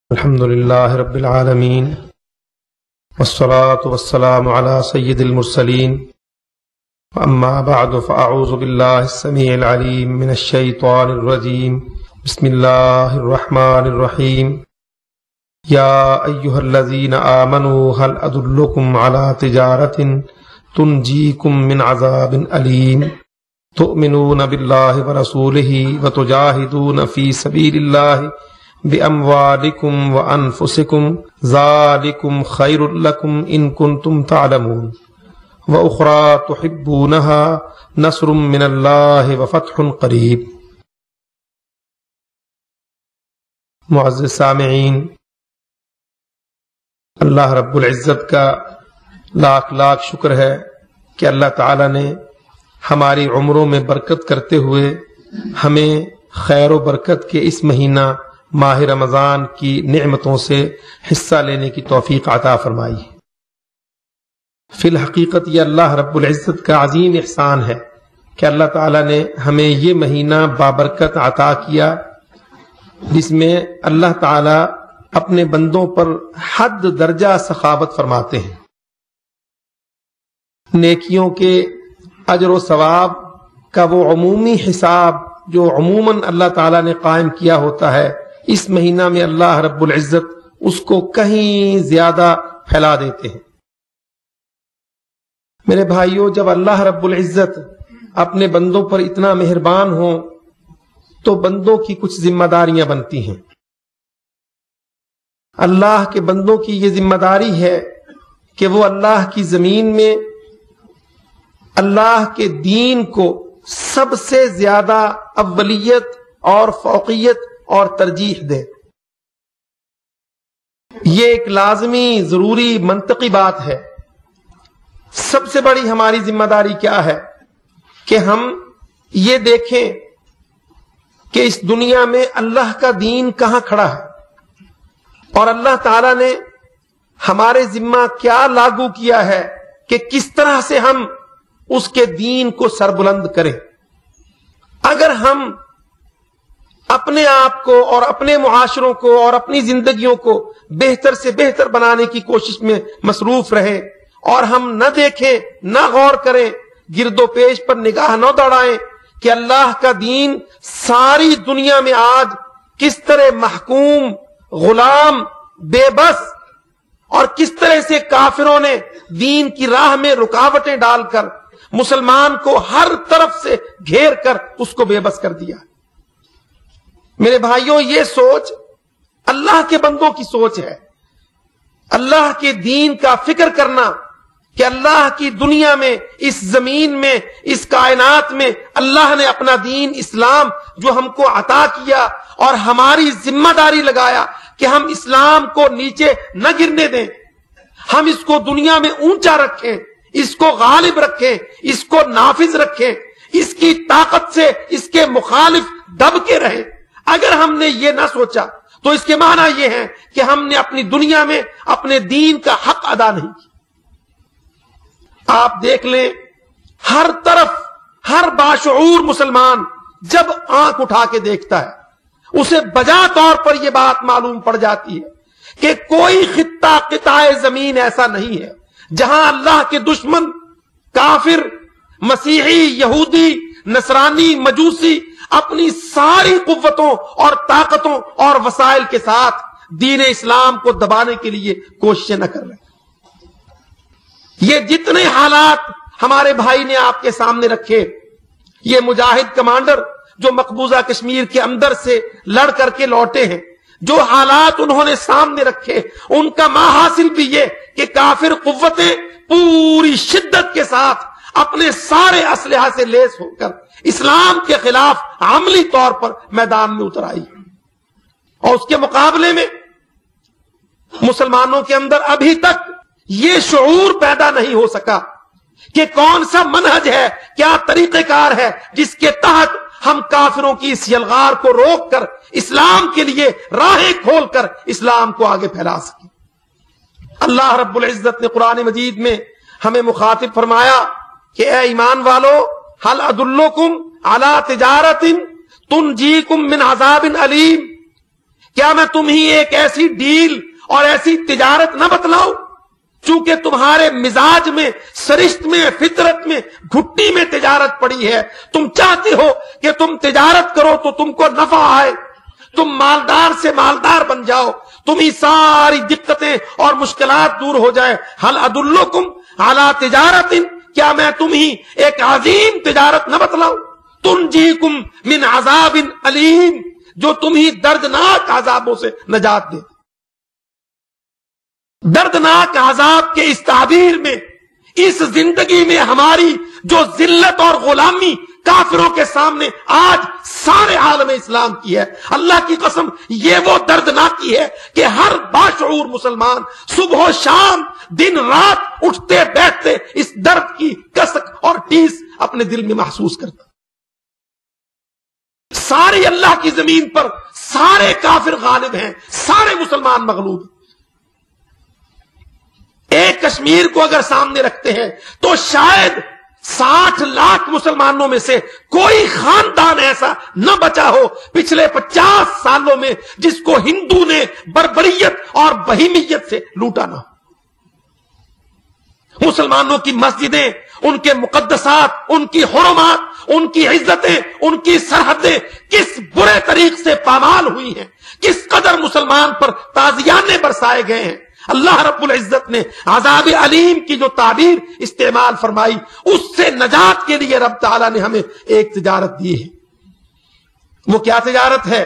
الحمد لله رب العالمين والصلاة والسلام على سيد المرسلين وأما بعد فأعوذ بالله السميع العليم من الشيطان الرجيم بسم الله الرحمن الرحيم يا أيها الذين آمنوا هل أدلكم على تجارة تنجيكم من عذاب أليم تؤمنون بالله ورسوله وتجاهدون في سبيل الله بأموالكم وأنفسكم ذلكم خير لكم إن كنتم تعلمون وأخرى تحبونها نصر من الله وفتح قريب۔ معزز سامعین، اللہ رب العزت کا لاکھ لاکھ شکر ہے کہ اللہ تعالی نے ہماری عمروں میں برکت کرتے ہوئے ہمیں خیر و برکت کے اس مہینہ ماہ رمضان کی نعمتوں سے حصہ لینے کی توفیق عطا فرمائی۔ فی الحقیقت یہ اللہ رب العزت کا عظیم احسان ہے کہ اللہ تعالی نے ہمیں یہ مہینہ بابرکت عطا کیا، جس میں اللہ تعالی اپنے بندوں پر حد درجہ سخاوت فرماتے ہیں۔ نیکیوں کے اجر و ثواب کا وہ عمومی حساب جو عموماً اللہ تعالی نے قائم کیا ہوتا ہے، اس مہینہ میں اللہ رب العزت اس کو کہیں زیادہ پھیلا دیتے ہیں۔ میرے بھائیوں، جب اللہ رب العزت اپنے بندوں پر اتنا مہربان ہوں تو بندوں کی کچھ ذمہ داریاں بنتی ہیں۔ اللہ کے بندوں کی یہ ذمہ داری ہے کہ وہ اللہ کی زمین میں اللہ کے دین کو سب سے زیادہ اولیت اور فوقیت اور ترجیح دے۔ یہ ایک لازمی، ضروری، منطقی بات ہے۔ سب سے بڑی ہماری ذمہ داری کیا ہے کہ ہم یہ دیکھیں کہ اس دنیا میں اللہ کا دین کہاں کھڑا ہے اور اللہ تعالی نے ہمارے ذمہ کیا لاگو کیا ہے کہ کس طرح سے ہم اس کے دین کو سربلند کریں۔ اگر ہم اپنے آپ کو اور اپنے معاشروں کو اور اپنی زندگیوں کو بہتر سے بہتر بنانے کی کوشش میں مصروف رہے اور ہم نہ دیکھیں، نہ غور کریں، گرد و پیش پر نگاہ نہ دوڑائیں کہ اللہ کا دین ساری دنیا میں آج کس طرح محکوم، غلام، بے بس اور کس طرح سے کافروں نے دین کی راہ میں رکاوٹیں ڈال کر مسلمان کو ہر طرف سے گھیر کر اس کو بے بس کر دیا۔ میرے بھائیوں، یہ سوچ اللہ کے بندوں کی سوچ ہے۔ اللہ کے دین کا فکر کرنا کہ اللہ کی دنیا میں، اس زمین میں، اس کائنات میں اللہ نے اپنا دین اسلام جو ہم کو عطا کیا اور ہماری ذمہ داری لگایا کہ ہم اسلام کو نیچے نہ گرنے دیں، ہم اس کو دنیا میں اونچا رکھیں، اس کو غالب رکھیں، اس کو نافذ رکھیں، اس کی طاقت سے اس کے مخالف دب کے رہیں۔ اگر ہم نے یہ نہ سوچا تو اس کے معنی یہ ہے کہ ہم نے اپنی دنیا میں اپنے دین کا حق ادا نہیں کیا۔ آپ دیکھ لیں، ہر طرف ہر باشعور مسلمان جب آنکھ اٹھا کے دیکھتا ہے اسے بجا طور پر یہ بات معلوم پڑ جاتی ہے کہ کوئی خطہ، قطع زمین ایسا نہیں ہے جہاں اللہ کے دشمن، کافر، مسیحی، یہودی، نصرانی، مجوسی اپنی ساری قوتوں اور طاقتوں اور وسائل کے ساتھ دین اسلام کو دبانے کے لیے کوششیں نہ کر رہے۔ یہ جتنے حالات ہمارے بھائی نے آپ کے سامنے رکھے، یہ مجاہد کمانڈر جو مقبوضہ کشمیر کے اندر سے لڑ کر کے لوٹے ہیں، جو حالات انہوں نے سامنے رکھے، ان کا ماحاصل بھی یہ کہ کافر قوتیں پوری شدت کے ساتھ اپنے سارے اسلحہ سے لیس ہو کر اسلام کے خلاف عملی طور پر میدان میں اتر آئی، اور اس کے مقابلے میں مسلمانوں کے اندر ابھی تک یہ شعور پیدا نہیں ہو سکا کہ کون سا منہج ہے، کیا طریقہ کار ہے جس کے تحت ہم کافروں کی اس یلغار کو روک کر اسلام کے لیے راہیں کھول کر اسلام کو آگے پھیلا سکیں۔ اللہ رب العزت نے قرآن مجید میں ہمیں مخاطب فرمایا کہ اے ایمان والو، هل ادلکم علی تجارت تنجیکم من عذاب علیم، کیا میں تمہیں ایک ایسی ڈیل اور ایسی تجارت نہ بتلاؤں؟ چونکہ تمہارے مزاج میں، سرشت میں، فطرت میں، گھٹی میں تجارت پڑی ہے. تم چاہتے ہو کہ تم تجارت کرو تو تم کو نفع آئے، تم مالدار سے مالدار بن جاؤ، تمہیں ساری دقتیں اور مشکلات دور ہو جائے. حل ادلکم علی تجارت، کیا میں تمہیں ایک عظیم تجارت نہ بتلاؤں؟ تنجیکم من عذاب علیم، جو تمہیں دردناک عذابوں سے نجات دے. دردناک عذاب کے اس تعبیر میں، اس زندگی میں ہماری جو ذلت اور غلامی کافروں کے سامنے آج سارے عالم اسلام کی ہے، اللہ کی قسم یہ وہ دردناکی ہے کہ ہر باشعور مسلمان صبح و شام دن رات اٹھتے بیٹھتے اس درد کی کسک اور ٹیس اپنے دل میں محسوس کرتا. ساری اللہ کی زمین پر سارے کافر غالب ہیں، سارے مسلمان مغلوب ہیں. ایک کشمیر کو اگر سامنے رکھتے ہیں تو شاید 60 لاکھ مسلمانوں میں سے کوئی خاندان ایسا نہ بچا ہو پچھلے 50 سالوں میں جس کو ہندو نے بربریت اور بہیمیت سے لوٹا نہ ہو. مسلمانوں کی مسجدیں، ان کے مقدسات، ان کی حرمات، ان کی عزتیں، ان کی سرحدیں کس برے طریق سے پامال ہوئی ہیں، کس قدر مسلمان پر تازیانے برسائے گئے ہیں. اللہ رب العزت نے عذاب علیم کی جو تعبیر استعمال فرمائی، اس سے نجات کے لیے رب تعالیٰ نے ہمیں ایک تجارت دی ہے. وہ کیا تجارت ہے؟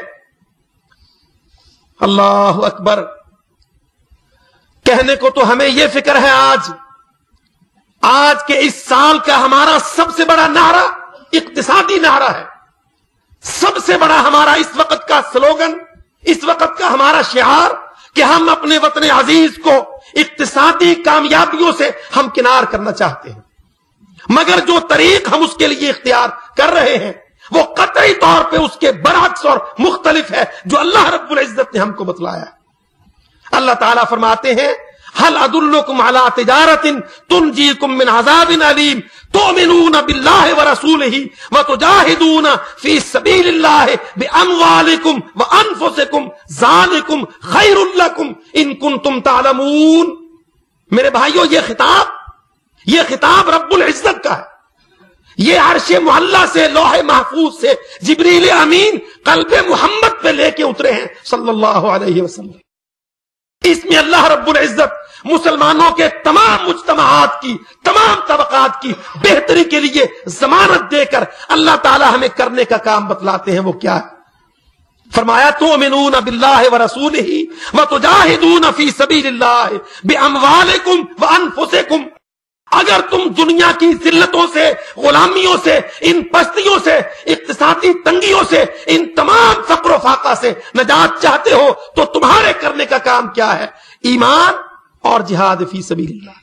اللہ اکبر. کہنے کو تو ہمیں یہ فکر ہے آج کے اس سال کا ہمارا سب سے بڑا نعرہ اقتصادی نعرہ ہے. سب سے بڑا ہمارا اس وقت کا سلوگن، اس وقت کا ہمارا شعار کہ ہم اپنے وطن عزیز کو اقتصادی کامیابیوں سے ہمکنار کرنا چاہتے ہیں. مگر جو طریق ہم اس کے لیے اختیار کر رہے ہیں وہ قطعی طور پہ اس کے برعکس اور مختلف ہے جو اللہ رب العزت نے ہم کو بتلایا. اللہ تعالیٰ فرماتے ہیں هل ادلکم علی تجارت تنجیکم من عذاب علیم تؤمنون باللہ ورسولہ وتجاہدون فی سبیل اللہ باموالکم وانفسکم ذالکم خیر لکم ان کنتم تعلمون. میرے بھائیو، یہ خطاب رب العزت کا ہے. یہ عرش معلی سے، لوح محفوظ سے جبریل امین قلب محمد پہ لے کے اترے ہیں صلی اللہ علیہ وسلم. اس میں اللہ رب العزت مسلمانوں کے تمام مجتمعات کی، تمام طبقات کی بہتری کے لیے ضمانت دے کر اللہ تعالی ہمیں کرنے کا کام بتلاتے ہیں. وہ کیا ہے؟ فرمایا تؤمنون باللہ ورسولہ وتجاہدون فی سبیل اللہ باموالکم وانفسکم. اگر تم دنیا کی ذلتوں سے، غلامیوں سے، ان پستیوں سے، اقتصادی تنگیوں سے، ان تمام فقر و فاقہ سے نجات چاہتے ہو تو تمہارے کرنے کا کام کیا ہے؟ ایمان اور جہاد فی سبیل اللہ.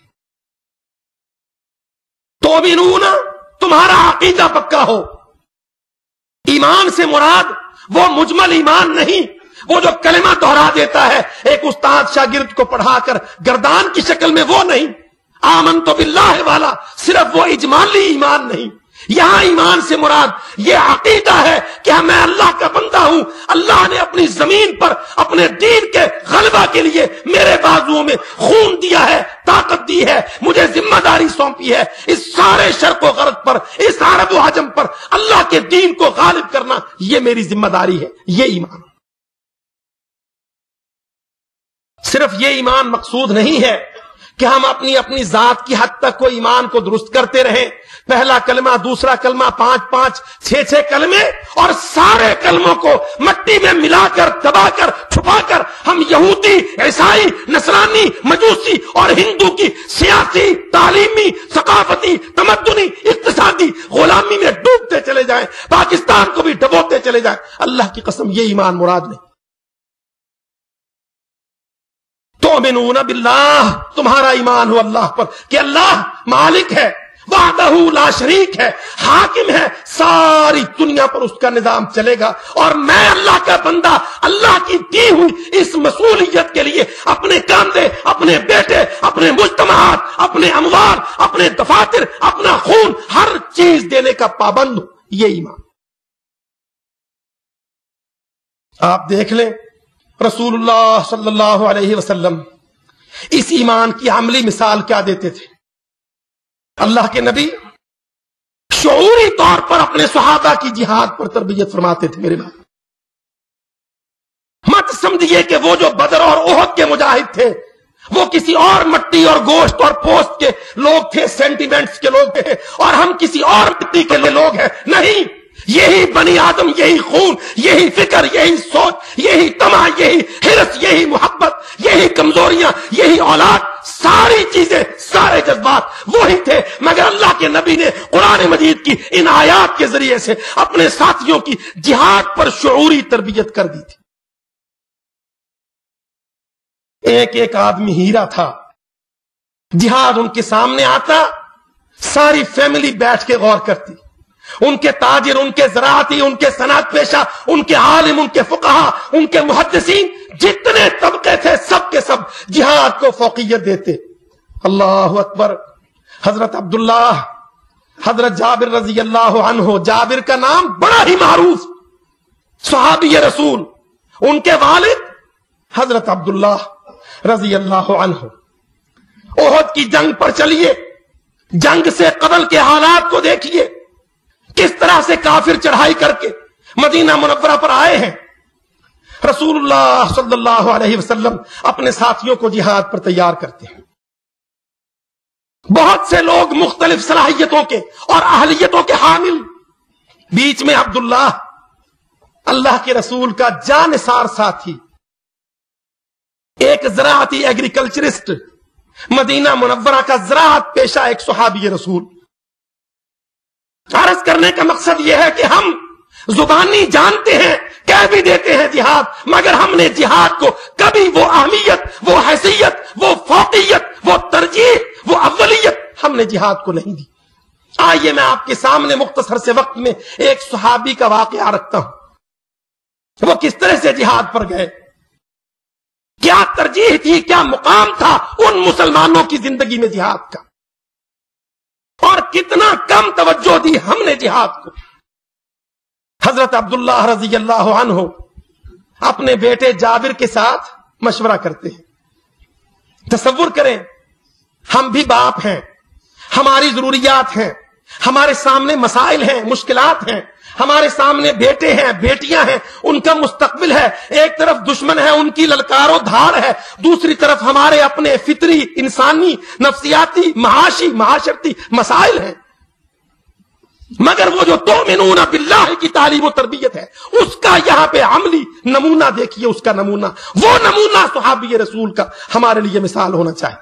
تؤمنون، تمہارا عقیدہ پکا ہو. ایمان سے مراد وہ مجمل ایمان نہیں، وہ جو کلمہ دہرا دیتا ہے ایک استاد شاگرد کو پڑھا کر گردان کی شکل میں، وہ نہیں. آمنت باللہ والا صرف وہ اجمالی ایمان نہیں. یہاں ایمان سے مراد یہ عقیدہ ہے کہ میں اللہ کا بندہ ہوں، اللہ نے اپنی زمین پر اپنے دین کے غلبہ کے لیے میرے بازوؤں میں خون دیا ہے، طاقت دی ہے، مجھے ذمہ داری سونپی ہے. اس سارے شرق و غرب پر، اس عرب و عجم پر اللہ کے دین کو غالب کرنا یہ میری ذمہ داری ہے. یہ ایمان. صرف یہ ایمان مقصود نہیں ہے کہ ہم اپنی ذات کی حد تک کو ایمان کو درست کرتے رہیں. پہلا کلمہ، دوسرا کلمہ، 5 6 کلمے، اور سارے کلموں کو مٹی میں ملا کر، دبا کر، چھپا کر ہم یہودی، عیسائی، نصرانی، مجوسی اور ہندو کی سیاسی، تعلیمی، ثقافتی، تمدنی، اقتصادی غلامی میں ڈوبتے چلے جائیں، پاکستان کو بھی ڈبوتے چلے جائیں. اللہ کی قسم یہ ایمان مراد نہیں. تؤمنون باللہ، تمہارا ایمان ہو اللہ پر کہ اللہ مالک ہے، وحدہ لا شریک ہے، حاکم ہے، ساری دنیا پر اس کا نظام چلے گا. اور میں اللہ کا بندہ، اللہ کی دی ہوئی اس مسئولیت کے لیے اپنے کاندھے، اپنے بیٹے، اپنے مجتمعات، اپنے اموال، اپنے دفاتر، اپنا خون، ہر چیز دینے کا پابند ہوں. یہ ایمان. آپ دیکھ لیں رسول اللہ صلی اللہ علیہ وسلم اس ایمان کی عملی مثال کیا دیتے تھے؟ اللہ کے نبی شعوری طور پر اپنے صحابہ کی جہاد پر تربیت فرماتے تھے. میرے بھائی مت سمجھیے کہ وہ جو بدر اور احد کے مجاہد تھے وہ کسی اور مٹی اور گوشت اور پوست کے لوگ تھے، سینٹیمنٹس کے لوگ تھے، اور ہم کسی اور مٹی کے لوگ ہیں. نہیں، یہی بنی آدم، یہی خون، یہی فکر، یہی سوچ، یہی طمع، یہی حرص، یہی محبت، یہی کمزوریاں، یہی اولاد، ساری چیزیں، سارے جذبات وہی تھے، مگر اللہ کے نبی نے قرآن مجید کی ان آیات کے ذریعے سے اپنے ساتھیوں کی جہاد پر شعوری تربیت کر دی تھی. ایک ایک آدمی ہیرا تھا. جہاد ان کے سامنے آتا، ساری فیملی بیٹھ کے غور کرتی. ان کے تاجر، ان کے زراعتی، ان کے صنعت پیشہ، ان کے عالم، ان کے فقہا، ان کے محدثین، جتنے طبقے تھے سب کے سب جہاد کو فوقیت دیتے. اللہ اکبر. حضرت عبداللہ، حضرت جابر رضی اللہ عنہ، جابر کا نام بڑا ہی معروف صحابی رسول، ان کے والد حضرت عبداللہ رضی اللہ عنہ. احد کی جنگ پر چلیے، جنگ سے قبل کے حالات کو دیکھیے، کس طرح سے کافر چڑھائی کر کے مدینہ منورہ پر آئے ہیں. رسول اللہ صلی اللہ علیہ وسلم اپنے ساتھیوں کو جہاد پر تیار کرتے ہیں. بہت سے لوگ مختلف صلاحیتوں کے اور اہلیتوں کے حامل. بیچ میں عبداللہ، اللہ کے رسول کا جانثار ساتھی، ایک زراعتی ایگریکلچرسٹ، مدینہ منورہ کا زراعت پیشہ ایک صحابی رسول. عرض کرنے کا مقصد یہ ہے کہ ہم زبانی جانتے ہیں، کہہ بھی دیتے ہیں جہاد، مگر ہم نے جہاد کو کبھی وہ اہمیت، وہ حیثیت، وہ فوقیت، وہ ترجیح، وہ اولیت ہم نے جہاد کو نہیں دی. آئیے میں آپ کے سامنے مختصر سے وقت میں ایک صحابی کا واقعہ رکھتا ہوں. وہ کس طرح سے جہاد پر گئے، کیا ترجیح تھی، کیا مقام تھا ان مسلمانوں کی زندگی میں جہاد کا، اور کتنا کم توجہ دی ہم نے جہاد کو. حضرت عبداللہ رضی اللہ عنہ اپنے بیٹے جابر کے ساتھ مشورہ کرتے ہیں. تصور کریں، ہم بھی باپ ہیں، ہماری ضروریات ہیں، ہمارے سامنے مسائل ہیں، مشکلات ہیں، ہمارے سامنے بیٹے ہیں، بیٹیاں ہیں، ان کا مستقبل ہے. ایک طرف دشمن ہے، ان کی للکار و دھاڑ ہے، دوسری طرف ہمارے اپنے فطری، انسانی، نفسیاتی، معاشی، معاشرتی مسائل ہیں. مگر وہ جو تؤمنون باللہ کی تعلیم و تربیت ہے، اس کا یہاں پہ عملی نمونہ دیکھیے. اس کا نمونہ، وہ نمونہ صحابی رسول کا ہمارے لیے مثال ہونا چاہیے.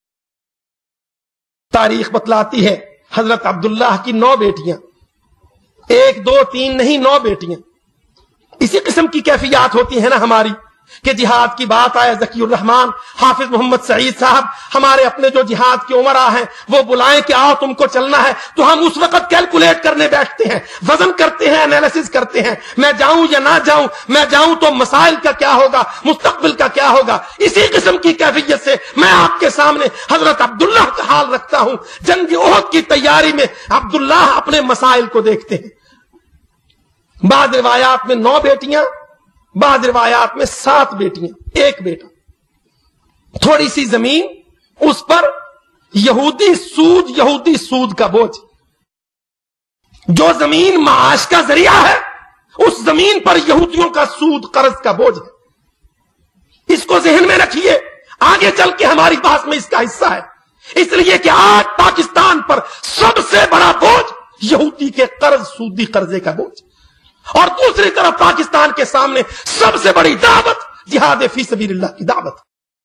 تاریخ بتلاتی ہے حضرت عبداللہ کی 9 بیٹیاں، 1 2 3 نہیں، 9 بیٹیاں. اسی قسم کی کیفیات ہوتی ہیں نا ہماری، کہ جہاد کی بات آئے، ذکی الرحمان، حافظ محمد سعید صاحب، ہمارے اپنے جو جہاد کے عمرا ہیں، وہ بلائیں کہ آؤ تم کو چلنا ہے، تو ہم اس وقت کیلکولیٹ کرنے بیٹھتے ہیں، وزن کرتے ہیں، انالیسس کرتے ہیں، میں جاؤں یا نہ جاؤں، میں جاؤں تو مسائل کا کیا ہوگا، مستقبل کا کیا ہوگا. اسی قسم کی کیفیت سے میں آپ کے سامنے حضرت عبداللہ کا حال رکھتا ہوں. جنگ احد کی تیاری میں عبداللہ اپنے مسائل کو دیکھتے ہیں. بعض روایات میں 9 بیٹیاں، بعض روایات میں 7 بیٹیاں، 1 بیٹا. تھوڑی سی زمین، اس پر یہودی سود کا بوجھ. جو زمین معاش کا ذریعہ ہے، اس زمین پر یہودیوں کا سود، قرض کا بوجھ ہے. اس کو ذہن میں رکھیے، آگے چل کے ہماری بات میں اس کا حصہ ہے. اس لیے کہ آج پاکستان پر سب سے بڑا بوجھ یہودی کے قرض، سودی قرضے کا بوجھ، اور دوسری طرف پاکستان کے سامنے سب سے بڑی دعوت جہاد فی سبیل اللہ کی دعوت.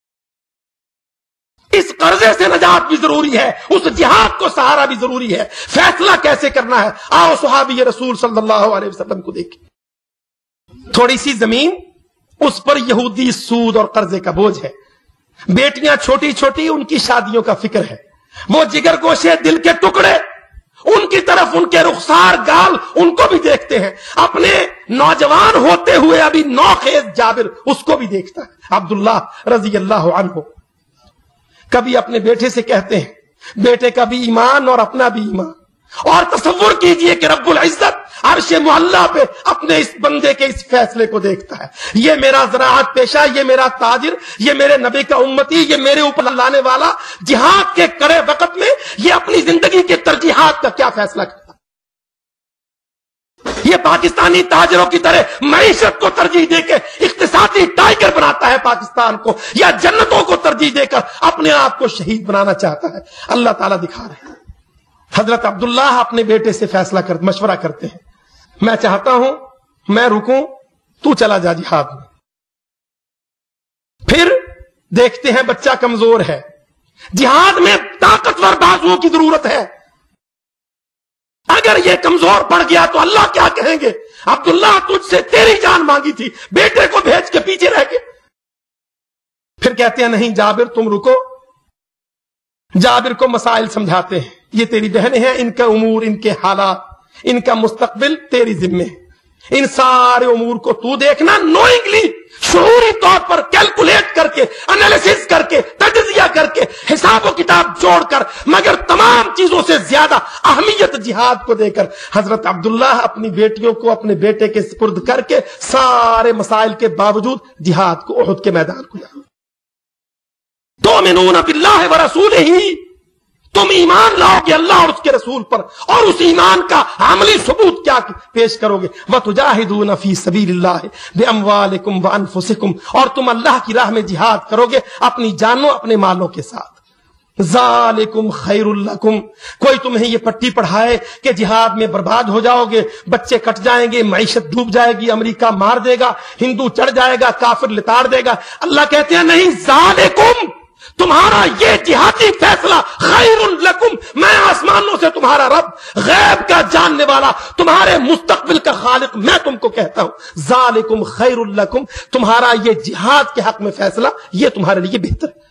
اس قرضے سے نجات بھی ضروری ہے، اس جہاد کو سہارا بھی ضروری ہے. فیصلہ کیسے کرنا ہے، آؤ صحابی رسول صلی اللہ علیہ وسلم کو دیکھیں. تھوڑی سی زمین، اس پر یہودی سود اور قرضے کا بوجھ ہے. بیٹیاں چھوٹی چھوٹی، ان کی شادیوں کا فکر ہے. وہ جگر گوشے، دل کے ٹکڑے، ان کی طرف، ان کے رخسار، گال، ان کو بھی دیکھتے ہیں. اپنے نوجوان ہوتے ہوئے ابھی نوخیز جابر، اس کو بھی دیکھتا ہے. عبداللہ رضی اللہ عنہ کبھی اپنے بیٹے سے کہتے ہیں، بیٹے کا بھی ایمان اور اپنا بھی ایمان. اور تصور کیجئے کہ رب العزت عرش معلا پہ اپنے اس بندے کے اس فیصلے کو دیکھتا ہے. یہ میرا زراعت پیشہ، یہ میرا تاجر، یہ میرے نبی کا امتی، یہ میرے اوپر لانے والا جہاد کے کڑے وقت میں یہ اپنی زندگی کے ترجیحات کا کیا فیصلہ کرتا ہے. یہ پاکستانی تاجروں کی طرح معیشت کو ترجیح دے کے اقتصادی ٹائگر بناتا ہے پاکستان کو، یا جنتوں کو ترجیح دے کر اپنے آپ کو شہید بنانا چاہتا ہے. اللہ تعالیٰ دکھا رہے ہیں. حضرت عبداللہ اپنے بیٹے سے فیصلہ مشورہ کرتے ہیں. میں چاہتا ہوں میں رکوں، تو چلا جا جہاد میں. پھر دیکھتے ہیں بچہ کمزور ہے، جہاد میں طاقتور بازوؤں کی ضرورت ہے. اگر یہ کمزور پڑ گیا تو اللہ کیا کہیں گے؟ عبداللہ تجھ سے تیری جان مانگی تھی، بیٹے کو بھیج کے پیچھے رہ گئے. پھر کہتے ہیں نہیں جابر تم رکو. جابر کو مسائل سمجھاتے ہیں. یہ تیری بہنیں ہیں، ان کا امور، ان کے حالات، ان کا مستقبل تیری ذمہ ہے. ان سارے امور کو تو دیکھنا، نوئنگلی شعوری طور پر کیلکولیٹ کر کے، انالیسس کر کے، تجزیہ کر کے، حساب و کتاب جوڑ کر، مگر تمام چیزوں سے زیادہ اہمیت جہاد کو دے کر حضرت عبداللہ اپنی بیٹیوں کو اپنے بیٹے کے سپرد کر کے سارے مسائل کے باوجود جہاد کو احد کے میدان کو جانا. تؤمنون باللہ ورسولہ، تم ایمان لاؤ گے اللہ اور اس کے رسول پر، اور اس ایمان کا عملی ثبوت کیا پیش کرو گے؟ وَتُجَاهِدُونَ فِي سَبِيلِ اللَّهِ بِأَمْوَالِكُمْ وَأَنفُسِكُمْ، اور تم اللہ کی راہ میں جہاد کرو گے اپنی جانوں اپنے مالوں کے ساتھ. ذَالِكُمْ خَيْرٌ لَكُمْ، کوئی تمہیں یہ پٹی پڑھائے کہ جہاد میں برباد ہو جاؤ گے، بچے کٹ جائیں گے، معیشت ڈوب جائے گی، امریکہ مار دے گا، ہندو چڑھ جائے گا، کافر لتاڑ دے گا. اللہ کہتے ہیں نہیں، ذَالِكُمْ، تمہارا یہ جہادی فیصلہ خیر لکم، میں آسمانوں سے تمہارا رب، غیب کا جاننے والا، تمہارے مستقبل کا خالق میں تم کو کہتا ہوں. ذالکم خیر لکم، تمہارا یہ جہاد کے حق میں فیصلہ یہ تمہارے لیے بہتر ہے.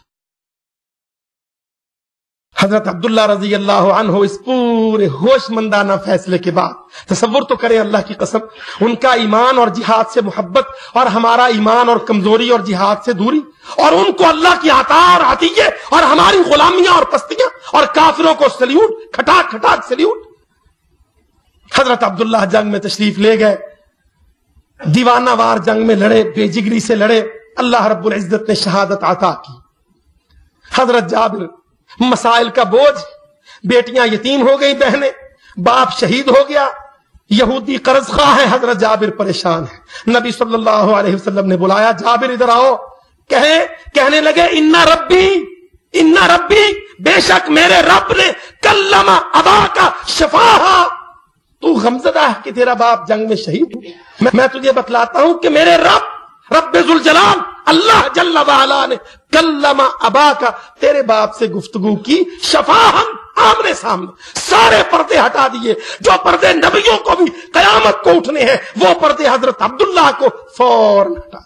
حضرت عبداللہ رضی اللہ عنہ اس پورے ہوش مندانہ فیصلے کے بعد، تصور تو کریں اللہ کی قسم، ان کا ایمان اور جہاد سے محبت اور ہمارا ایمان اور کمزوری اور جہاد سے دوری، اور ان کو اللہ کی عطا اور عطیے اور ہماری غلامیاں اور پستیاں اور کافروں کو سلیوٹ، کھٹاک کھٹاک سلیوٹ. حضرت عبداللہ جنگ میں تشریف لے گئے، دیوانہ وار جنگ میں لڑے، بے جگری سے لڑے، اللہ رب العزت نے شہادت عطا کی. حضرت جابر مسائل کا بوجھ، بیٹیاں یتیم ہو گئی، بہنیں، باپ شہید ہو گیا، یہودی قرض خواہ ہے، حضرت جابر پریشان ہے. نبی صلی اللہ علیہ وسلم نے بلایا، جابر ادھر آؤ. کہنے لگے انا ربی، بے شک میرے رب نے کلم اباکا شفاہا، تو غمزدہ ہے کہ تیرا باپ جنگ میں شہید ہو. میں تجھے بتلاتا ہوں کہ میرے رب ذوالجلال اللہ جل وعلا نے کلم اباکا، تیرے باپ سے گفتگو کی، شفاہن، آمنے سامنے، سارے پردے ہٹا دیے. جو پردے نبیوں کو بھی قیامت کو اٹھنے ہیں، وہ پردے حضرت عبداللہ کو فوراً ہٹا.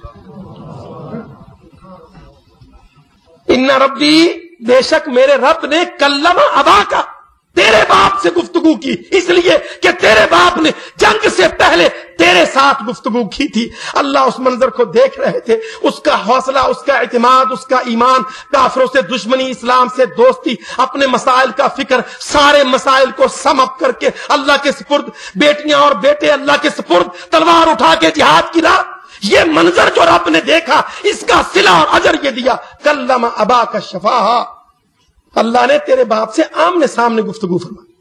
ان ربی، بے شک میرے رب نے کلم اباکا، تیرے باپ سے گفتگو کی، اس لیے کہ تیرے باپ نے جنگ سے پہلے تیرے ساتھ گفتگو کی تھی. اللہ اس منظر کو دیکھ رہے تھے، اس کا حوصلہ، اس کا اعتماد، اس کا ایمان، کافروں سے دشمنی، اسلام سے دوستی، اپنے مسائل کا فکر، سارے مسائل کو سم اپ کر کے اللہ کے سپرد، بیٹیاں اور بیٹے اللہ کے سپرد، تلوار اٹھا کے جہاد کی راہ. یہ منظر جو رب نے دیکھا، اس کا صلہ اور اجر یہ دیا، کلم اباکا شفاہا، اللہ نے تیرے باپ سے آمنے سامنے گفتگو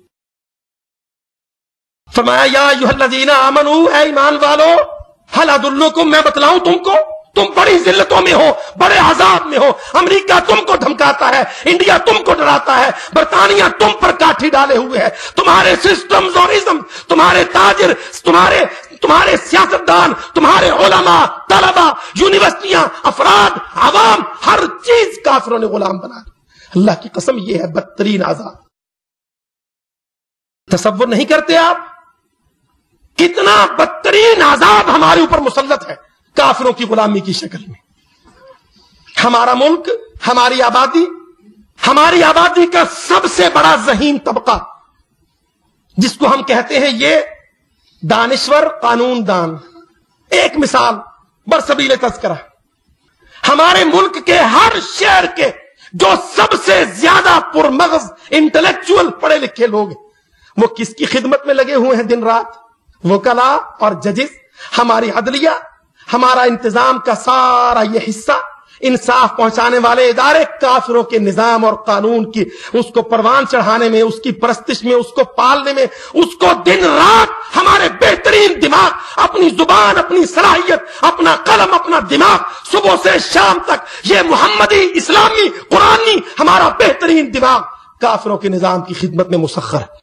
فرمایا یا ایھا الذین آمنوا، اے ایمان والو، ہل ادلکم، میں بتلاؤں تم کو، تم بڑی ذلتوں میں ہو، بڑے عذاب میں ہو، امریکہ تم کو دھمکاتا ہے، انڈیا تم کو ڈراتا ہے، برطانیہ تم پر کاٹھی ڈالے ہوئے ہے، تمہارے سسٹمز اور ازم، تمہارے تاجر، تمہارے سیاستدان، تمہارے علماء، طلباء، یونیورسٹیاں، افراد، عوام، ہر چیز کافروں نے غلام بنا دی. اللہ کی قسم یہ ہے بدترین عذاب. تصور نہیں کرتے آپ کتنا بدترین عذاب ہمارے اوپر مسلط ہے کافروں کی غلامی کی شکل میں. ہمارا ملک، ہماری آبادی کا سب سے بڑا ذہین طبقہ، جس کو ہم کہتے ہیں یہ دانشور قانون دان. ایک مثال برسبیل تذکرہ، ہمارے ملک کے ہر شہر کے جو سب سے زیادہ پرمغز انٹلیکچوئل پڑھے لکھے لوگ، وہ کس کی خدمت میں لگے ہوئے ہیں دن رات؟ وکلا اور ججز، ہماری عدلیہ، ہمارا انتظام کا سارا یہ حصہ، انصاف پہنچانے والے ادارے کافروں کے نظام اور قانون کی اس کو پروان چڑھانے میں، اس کی پرستش میں، اس کو پالنے میں، اس کو دن رات ہمارے بہترین دماغ، اپنی زبان، اپنی صلاحیت، اپنا قلم، اپنا دماغ، صبح سے شام تک یہ محمدی، اسلامی، قرآنی ہمارا بہترین دماغ کافروں کے نظام کی خدمت میں مسخر ہے۔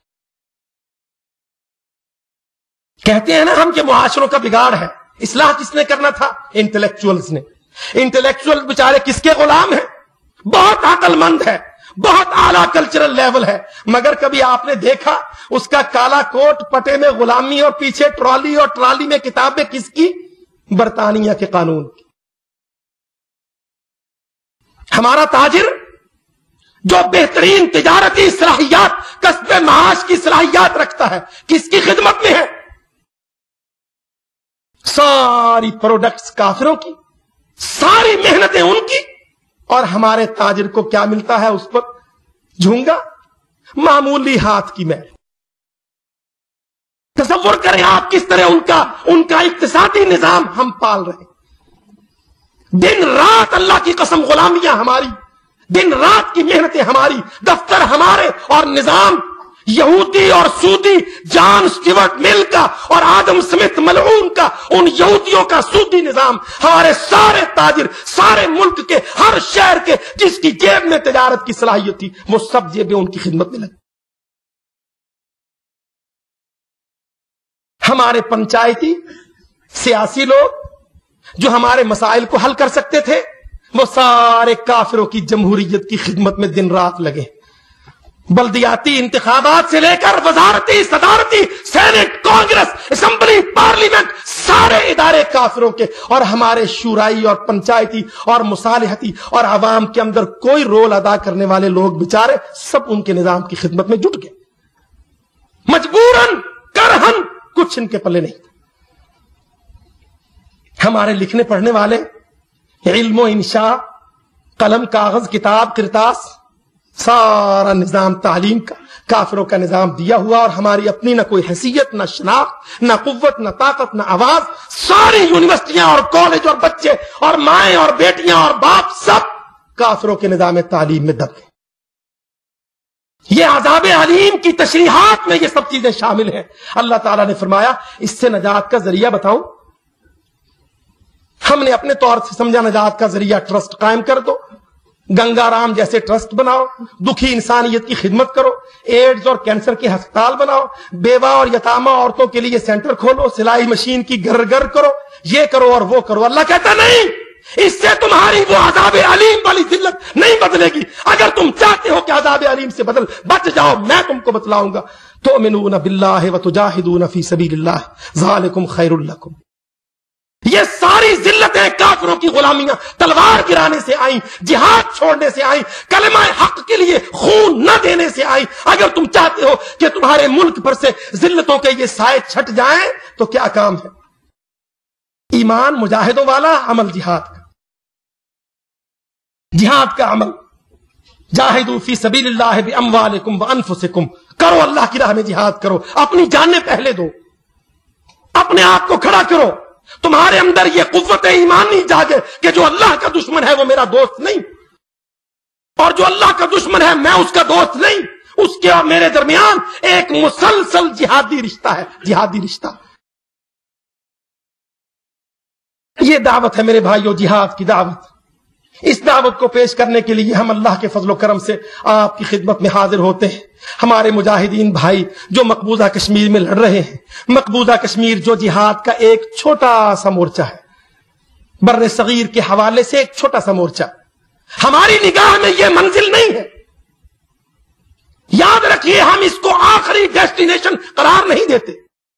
کہتے ہیں نا ہم کہ معاشروں کا بگاڑ ہے، اصلاح کس نے کرنا تھا؟ انٹلیکچوئلز نے۔ انٹلیکچوئل بیچارے کس کے غلام ہیں؟ بہت عقل مند ہے، بہت اعلیٰ کلچرل لیول ہے، مگر کبھی آپ نے دیکھا اس کا کالا کوٹ، پٹے میں غلامی اور پیچھے ٹرالی، اور ٹرالی میں کتابیں کس کی؟ برطانیہ کے قانون کی۔ ہمارا تاجر جو بہترین تجارتی صلاحیات، کسب معاش کی صلاحیات رکھتا ہے، کس کی خدمت میں ہے؟ ساری پروڈکٹس کافروں کی، ساری محنتیں ان کی، اور ہمارے تاجر کو کیا ملتا ہے اس پر؟ جھونگا، معمولی ہاتھ کی میل۔ تصور کریں آپ کس طرح ان کا اقتصادی نظام ہم پال رہے ہیں۔ دن رات اللہ کی قسم غلامیاں ہماری، دن رات کی محنتیں ہماری، دفتر ہمارے، اور نظام یہودی اور سودی، جان سٹیورٹ مل کا اور آدم سمتھ ملعون کا، ان یہودیوں کا سودی نظام ہمارے سارے تاجر، سارے ملک کے ہر شہر کے جس کی جیب میں تجارت کی صلاحیت تھی، وہ سب جیبیں ان کی خدمت میں لگی۔ ہمارے پنچایتی سیاسی لوگ جو ہمارے مسائل کو حل کر سکتے تھے، وہ سارے کافروں کی جمہوریت کی خدمت میں دن رات لگے۔ بلدیاتی انتخابات سے لے کر وزارتی، صدارتی، سینٹ، کانگریس، اسمبلی، پارلیمنٹ، سارے ادارے کافروں کے، اور ہمارے شورائی اور پنچایتی اور مصالحتی اور عوام کے اندر کوئی رول ادا کرنے والے لوگ بیچارے سب ان کے نظام کی خدمت میں جٹ گئے، مجبوراً، کرہن، کچھ ان کے پلے نہیں۔ ہمارے لکھنے پڑھنے والے، علم و انشاء، قلم، کاغذ، کتاب، کرتاس، سارا نظام تعلیم کا کافروں کا نظام دیا ہوا، اور ہماری اپنی نہ کوئی حیثیت، نہ شناخت، نہ قوت، نہ طاقت، نہ آواز، ساری یونیورسٹیاں اور کالج اور بچے اور مائیں اور بیٹیاں اور باپ سب کافروں کے نظام تعلیم میں دب گئے۔ یہ عذاب علیم کی تشریحات میں یہ سب چیزیں شامل ہیں۔ اللہ تعالیٰ نے فرمایا اس سے نجات کا ذریعہ بتاؤں؟ ہم نے اپنے طور سے سمجھا نجات کا ذریعہ ٹرسٹ قائم کر دو، گنگا رام جیسے ٹرسٹ بناؤ، دکھی انسانیت کی خدمت کرو، ایڈز اور کینسر کے ہسپتال بناؤ، بیوہ اور یتامہ عورتوں کے لیے سینٹر کھولو، سلائی مشین کی گر گر کرو، یہ کرو اور وہ کرو۔ اللہ کہتا نہیں، اس سے تمہاری وہ عذاب علیم والی ذلت نہیں بدلے گی۔ اگر تم چاہتے ہو کہ عذاب علیم سے بچ جاؤ، میں تم کو بتلاؤں گا، تؤمنون باللہ وتجاہدون فی سبیل اللہ ذالکم خیر لکم۔ یہ ساری ذلتیں کافروں کی غلامیاں تلوار گرانے سے آئیں، جہاد چھوڑنے سے آئیں، کلمہ حق کے لیے خون نہ دینے سے آئیں۔ اگر تم چاہتے ہو کہ تمہارے ملک پر سے ذلتوں کے یہ سائے چھٹ جائیں تو کیا کام ہے؟ ایمان مجاہدوں والا، عمل جہاد کا، جہاد کا عمل۔ جاہدوا فی سبیل اللہ باموالکم وانفسکم، کرو اللہ کی راہ میں جہاد کرو، اپنی جانیں پہلے دو، اپنے آپ کو کھڑا کرو، تمہارے اندر یہ قوت ایمانی جاگے کہ جو اللہ کا دشمن ہے وہ میرا دوست نہیں، اور جو اللہ کا دشمن ہے میں اس کا دوست نہیں۔ اس کے اور میرے درمیان ایک مسلسل جہادی رشتہ ہے، جہادی رشتہ۔ یہ دعوت ہے میرے بھائیو، جہاد کی دعوت۔ اس دعوت کو پیش کرنے کے لیے ہم اللہ کے فضل و کرم سے آپ کی خدمت میں حاضر ہوتے ہیں۔ ہمارے مجاہدین بھائی جو مقبوضہ کشمیر میں لڑ رہے ہیں، مقبوضہ کشمیر جو جہاد کا ایک چھوٹا سا مورچہ ہے، بر صغیر کے حوالے سے ایک چھوٹا سا مورچہ، ہماری نگاہ میں یہ منزل نہیں ہے۔ یاد رکھیے، ہم اس کو آخری ڈیسٹینیشن قرار نہیں دیتے۔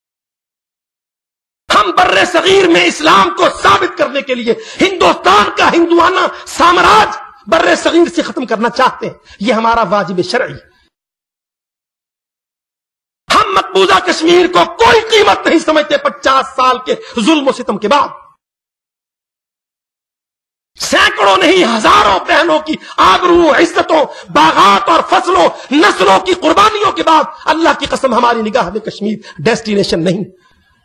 ہم بر صغیر میں اسلام کو ثابت کرنے کے لیے ہندوستان کا ہندوانہ سامراج بر صغیر سے ختم کرنا چاہتے ہیں، یہ ہمارا واجب شرعی۔ ہم مقبوضہ کشمیر کو کوئی قیمت نہیں سمجھتے 50 سال کے ظلم و ستم کے بعد، سینکڑوں نہیں ہزاروں بہنوں کی آبرو، عزتوں، باغات اور فصلوں، نسلوں کی قربانیوں کے بعد اللہ کی قسم ہماری نگاہ میں کشمیر ڈیسٹینیشن نہیں،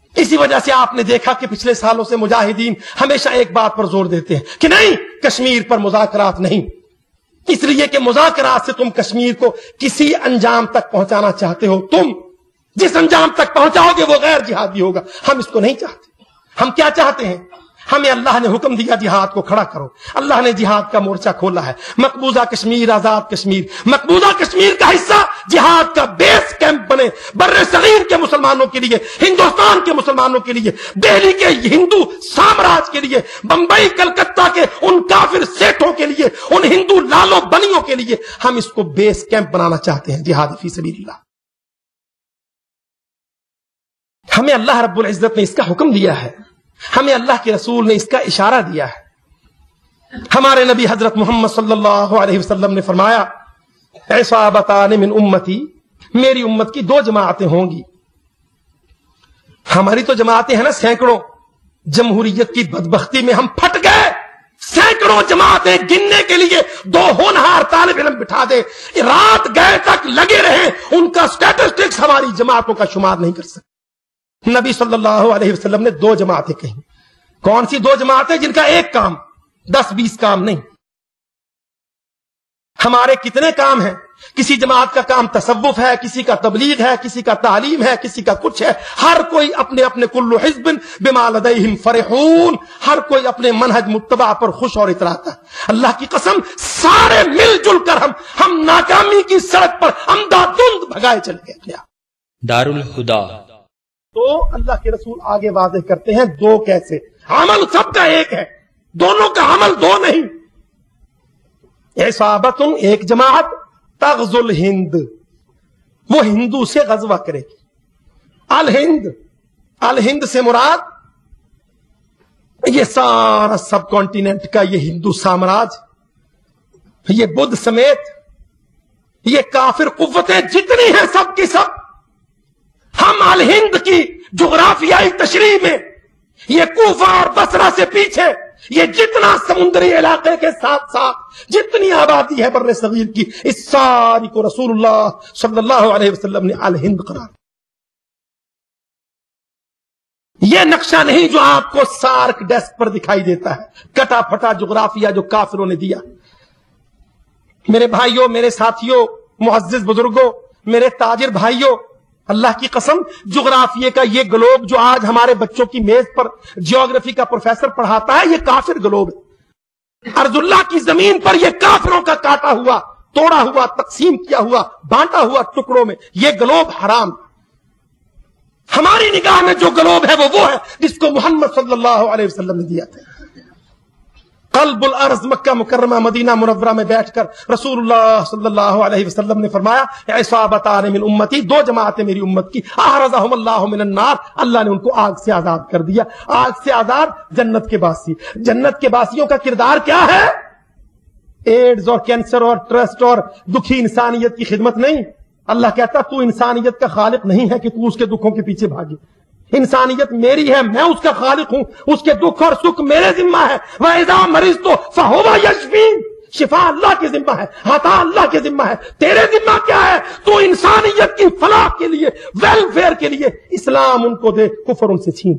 اسی وجہ سے آپ نے دیکھا کہ پچھلے سالوں سے مجاہدین ہمیشہ ایک بات پر زور دیتے ہیں کہ نہیں، کشمیر پر مذاکرات نہیں، اس لیے کہ مذاکرات سے تم کشمیر کو کسی انجام تک پہنچانا چاہتے ہو، تم جس انجام تک پہنچاؤ گے وہ غیر جہادی ہوگا. ہم اس کو نہیں چاہتے. ہم کیا چاہتے ہیں؟ ہمیں اللہ نے حکم دیا جہاد کو کھڑا کرو، اللہ نے جہاد کا مورچہ کھولا ہے. مقبوضہ کشمیر، آزاد کشمیر، مقبوضہ کشمیر کا حصہ جہاد کا بیس کیمپ بنے، بر صغیر کے مسلمانوں کے لیے، ہندوستان کے مسلمانوں کے لیے، دہلی کے ہندو سامراج کے لیے، بمبئی کلکتہ کے ان کافر سیٹوں کے لیے، ان ہندو لالوں بنیوں کے لیے ہم اس کو بیس کیمپ بنانا چاہتے ہیں، جہاد فی سبیل اللہ. ہمیں اللہ رب العزت نے اس کا حکم دیا ہے، ہمیں اللہ کے رسول نے اس کا اشارہ دیا ہے. ہمارے نبی حضرت محمد صلی اللہ علیہ وسلم نے فرمایا، عصابتان من امتی، میری امت کی 2 جماعتیں ہوں گی. ہماری تو جماعتیں ہیں نا سینکڑوں، جمہوریت کی بدبختی میں ہم پھٹ گئے. سینکڑوں جماعتیں گننے کے لیے 2 ہونہار طالب علم بٹھا دے، رات گئے تک لگے رہے، ان کا سٹیٹسٹکس ہماری جماعتوں کا شمار نہیں کر سکتے. نبی صلی اللہ علیہ وسلم نے 2 جماعتیں کہیں. کون سی 2 جماعتیں؟ جن کا ایک کام، 10-20 کام نہیں. ہمارے کتنے کام ہیں؟ کسی جماعت کا کام تصوف ہے، کسی کا تبلیغ ہے، کسی کا تعلیم ہے، کسی کا کچھ ہے. ہر کوئی اپنے اپنے کل حزب بما لدیہم فرحون، ہر کوئی اپنے منہج متبع پر خوش اور اتراتا ہے. اللہ کی قسم سارے مل جل کر ہم ناکامی کی سڑک پر اندھادھند بھگائے چلے گئے. دارالہدا. تو اللہ کے رسول آگے واضح کرتے ہیں 2 کیسے. عمل سب کا ایک ہے، دونوں کا عمل 2 نہیں. عصابت، ایک جماعت، تغزو الہند، وہ ہندو سے غزوہ کرے گی. الہند، الہند سے مراد یہ سارا سب کانٹیننٹ کا یہ ہندو سامراج، یہ بدھ سمیت یہ کافر قوتیں جتنی ہیں سب کی سب، ہم الہند کی جغرافیائی تشریح میں یہ کوفہ اور بصرہ سے پیچھے یہ جتنا سمندری علاقے کے ساتھ ساتھ جتنی آبادی ہے بر صغیر کی، اس ساری کو رسول اللہ صلی اللہ علیہ وسلم نے الہند قرار. یہ نقشہ نہیں جو آپ کو سارک ڈیسک پر دکھائی دیتا ہے، کٹا پھٹا جغرافیہ جو کافروں نے دیا. میرے بھائیوں، میرے ساتھیوں، معزز بزرگوں، میرے تاجر بھائیوں، اللہ کی قسم جغرافیے کا یہ گلوب جو آج ہمارے بچوں کی میز پر جیوگرافی کا پروفیسر پڑھاتا ہے، یہ کافر گلوب ہے. ارض اللہ کی زمین پر یہ کافروں کا کاٹا ہوا، توڑا ہوا، تقسیم کیا ہوا، بانٹا ہوا ٹکڑوں میں یہ گلوب حرام. ہماری نگاہ میں جو گلوب ہے وہ ہے جس کو محمد صلی اللہ علیہ وسلم نے دیا تھا. قلب الارض مکہ مکرمہ مدینہ منورہ میں بیٹھ کر رسول اللہ صلی اللہ علیہ وسلم نے فرمایا، عصابتان من امتی، 2 جماعتیں میری امت کی، احرزہم اللہ من النار، اللہ نے ان کو آگ سے آزاد کر دیا. آگ سے آزاد، جنت کے باسی. جنت کے باسیوں کا کردار کیا ہے؟ ایڈز اور کینسر اور ٹرسٹ اور دکھی انسانیت کی خدمت نہیں. اللہ کہتا تو انسانیت کا خالق نہیں ہے کہ تو اس کے دکھوں کے پیچھے بھاگے. انسانیت میری ہے، میں اس کا خالق ہوں، اس کے دکھ اور سکھ میرے ذمہ ہے. وَإِذَا مَرِضْتُ فَهُوَ يَشْفِينِ، شفا اللہ کے ذمہ ہے، عطا اللہ کے ذمہ ہے. تیرے ذمہ کیا ہے؟ تو انسانیت کی فلاح کے لیے، ویلفیئر کے لیے اسلام ان کو دے، کفر ان سے چھین.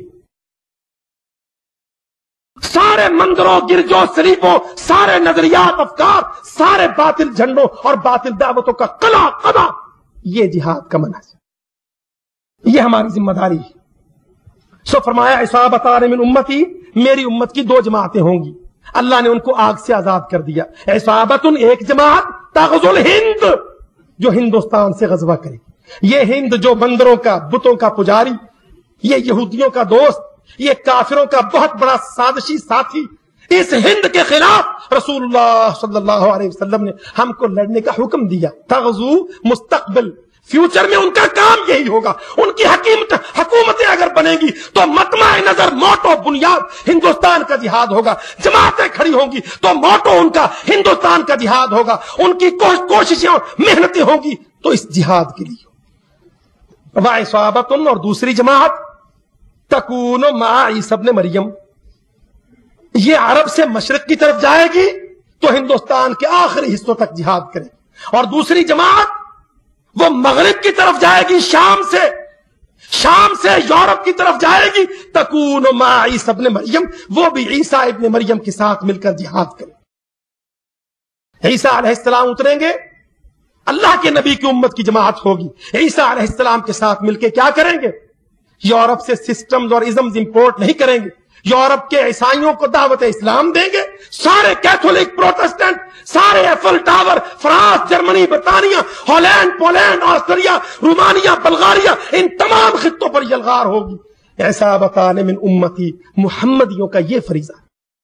سارے مندروں، گرجوں، شریفوں، سارے نظریات، افکار، سارے باطل جھنڈوں اور باطل دعوتوں کا قلع قضا، یہ جہاد کا منہج ہے، یہ ہماری ذمہ داری ہے. سو فرمایا عصابتان من امتی، میری امت کی 2 جماعتیں ہوں گی. اللہ نے ان کو آگ سے آزاد کر دیا. عصابت، ایک جماعت، تغزو الہند، جو ہندوستان سے غزوہ کرے گی. یہ ہند جو بندروں کا، بتوں کا پجاری، یہ یہودیوں کا دوست، یہ کافروں کا بہت بڑا سازشی ساتھی، اس ہند کے خلاف رسول اللہ صلی اللہ علیہ وسلم نے ہم کو لڑنے کا حکم دیا. تغزو، مستقبل، فیوچر میں ان کا کام یہی ہوگا. ان کی حکومتیں اگر بنے گی تو مطمع نظر، موٹو، بنیاد ہندوستان کا جہاد ہوگا. جماعتیں کھڑی ہوں گی تو موٹو ان کا ہندوستان کا جہاد ہوگا. ان کی کوششیں اور محنتیں ہوں گی تو اس جہاد کے لیے. وَعِصَابَةٌ، اور دوسری جماعت، تَكُونُ مَعَ عِيسَى ابْنِ مریم، یہ عرب سے مشرق کی طرف جائے گی تو ہندوستان کے آخری حصوں تک جہاد کرے گی. اور دوسری جماعت وہ مغرب کی طرف جائے گی، شام سے شام سے یورپ کی طرف جائے گی، تکون مع عیسی ابن مریم، وہ بھی عیسیٰ ابن مریم کے ساتھ مل کر جہاد کرے۔ عیسیٰ علیہ السلام اتریں گے، اللہ کے نبی کی امت کی جماعت ہوگی، عیسیٰ علیہ السلام کے ساتھ مل کے کیا کریں گے؟ یورپ سے سسٹمز اور ازمز امپورٹ نہیں کریں گے، یورپ کے عیسائیوں کو دعوت اسلام دیں گے، سارے کیتھولک پروٹسٹنٹ، سارے ایفل ٹاور، فرانس، جرمنی، برطانیہ، Holland, Poland, Austria, Romania, Bulgaria, ان تمام خطوں پر یلغار ہوگی۔ ایسا بتانے من امتی، محمدیوں کا یہ فریضہ۔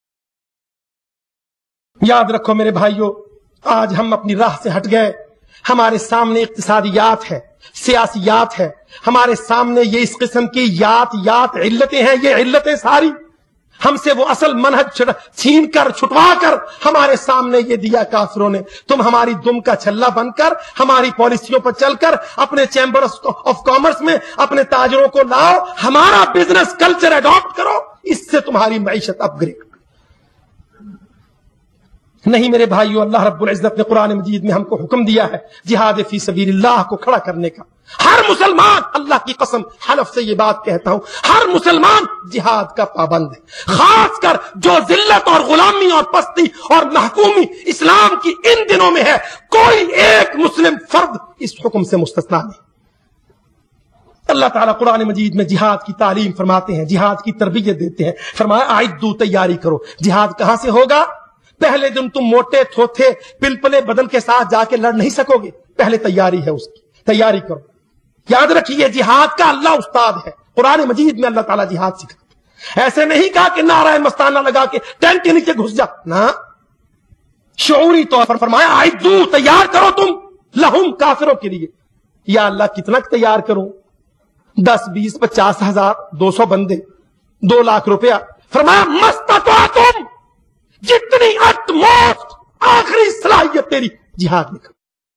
یاد رکھو میرے بھائیوں، آج ہم اپنی راہ سے ہٹ گئے، ہمارے سامنے اقتصادیات ہے، سیاسیات ہے، ہمارے سامنے یہ اس قسم کی یات علتیں ہیں، یہ علتیں ساری ہم سے وہ اصل منہج چھین کر چھٹوا کر ہمارے سامنے یہ دیا کافروں نے۔ تم ہماری دم کا چھلا بن کر، ہماری پالیسیوں پر چل کر، اپنے چیمبر آف کامرس میں اپنے تاجروں کو لاؤ، ہمارا بزنس کلچر اڈاپٹ کرو، اس سے تمہاری معیشت اپ گریڈ۔ نہیں میرے بھائیو، اللہ رب العزت نے قرآن مجید میں ہم کو حکم دیا ہے جہاد فی سبیل اللہ کو کھڑا کرنے کا۔ ہر مسلمان، اللہ کی قسم حلف سے یہ بات کہتا ہوں، ہر مسلمان جہاد کا پابند ہے، خاص کر جو ذلت اور غلامی اور پستی اور محکومی اسلام کی ان دنوں میں ہے، کوئی ایک مسلم فرد اس حکم سے مستثنا نہیں۔ اللہ تعالیٰ قرآن مجید میں جہاد کی تعلیم فرماتے ہیں، جہاد کی تربیت دیتے ہیں، فرمایا اعدوا، تیاری کرو۔ جہاد کہاں سے ہوگا؟ پہلے دن تم موٹے تھوتھے پلپلے بدن کے ساتھ جا کے لڑ نہیں سکو گے، پہلے تیاری ہے، اس کی تیاری کرو۔ یاد رکھیے جہاد کا اللہ استاد ہے، قرآن مجید میں اللہ تعالیٰ جہاد سکھاتا۔ ایسے نہیں کہا کہ نعرہ مستانہ لگا کے ٹینٹ کے نیچے گھس جا، نہ، شعوری طور پر فرمایا اعدوا، تیار کرو تم، لہم، کافروں کے لیے۔ یا اللہ کتنا تیار کروں؟ 10، 20، 50 ہزار، 200 بندے، 2 لاکھ روپیہ؟ فرمایا مستطعتم، جتنی اٹ موسٹ آخری صلاحیت تیری جہاد میں کرو۔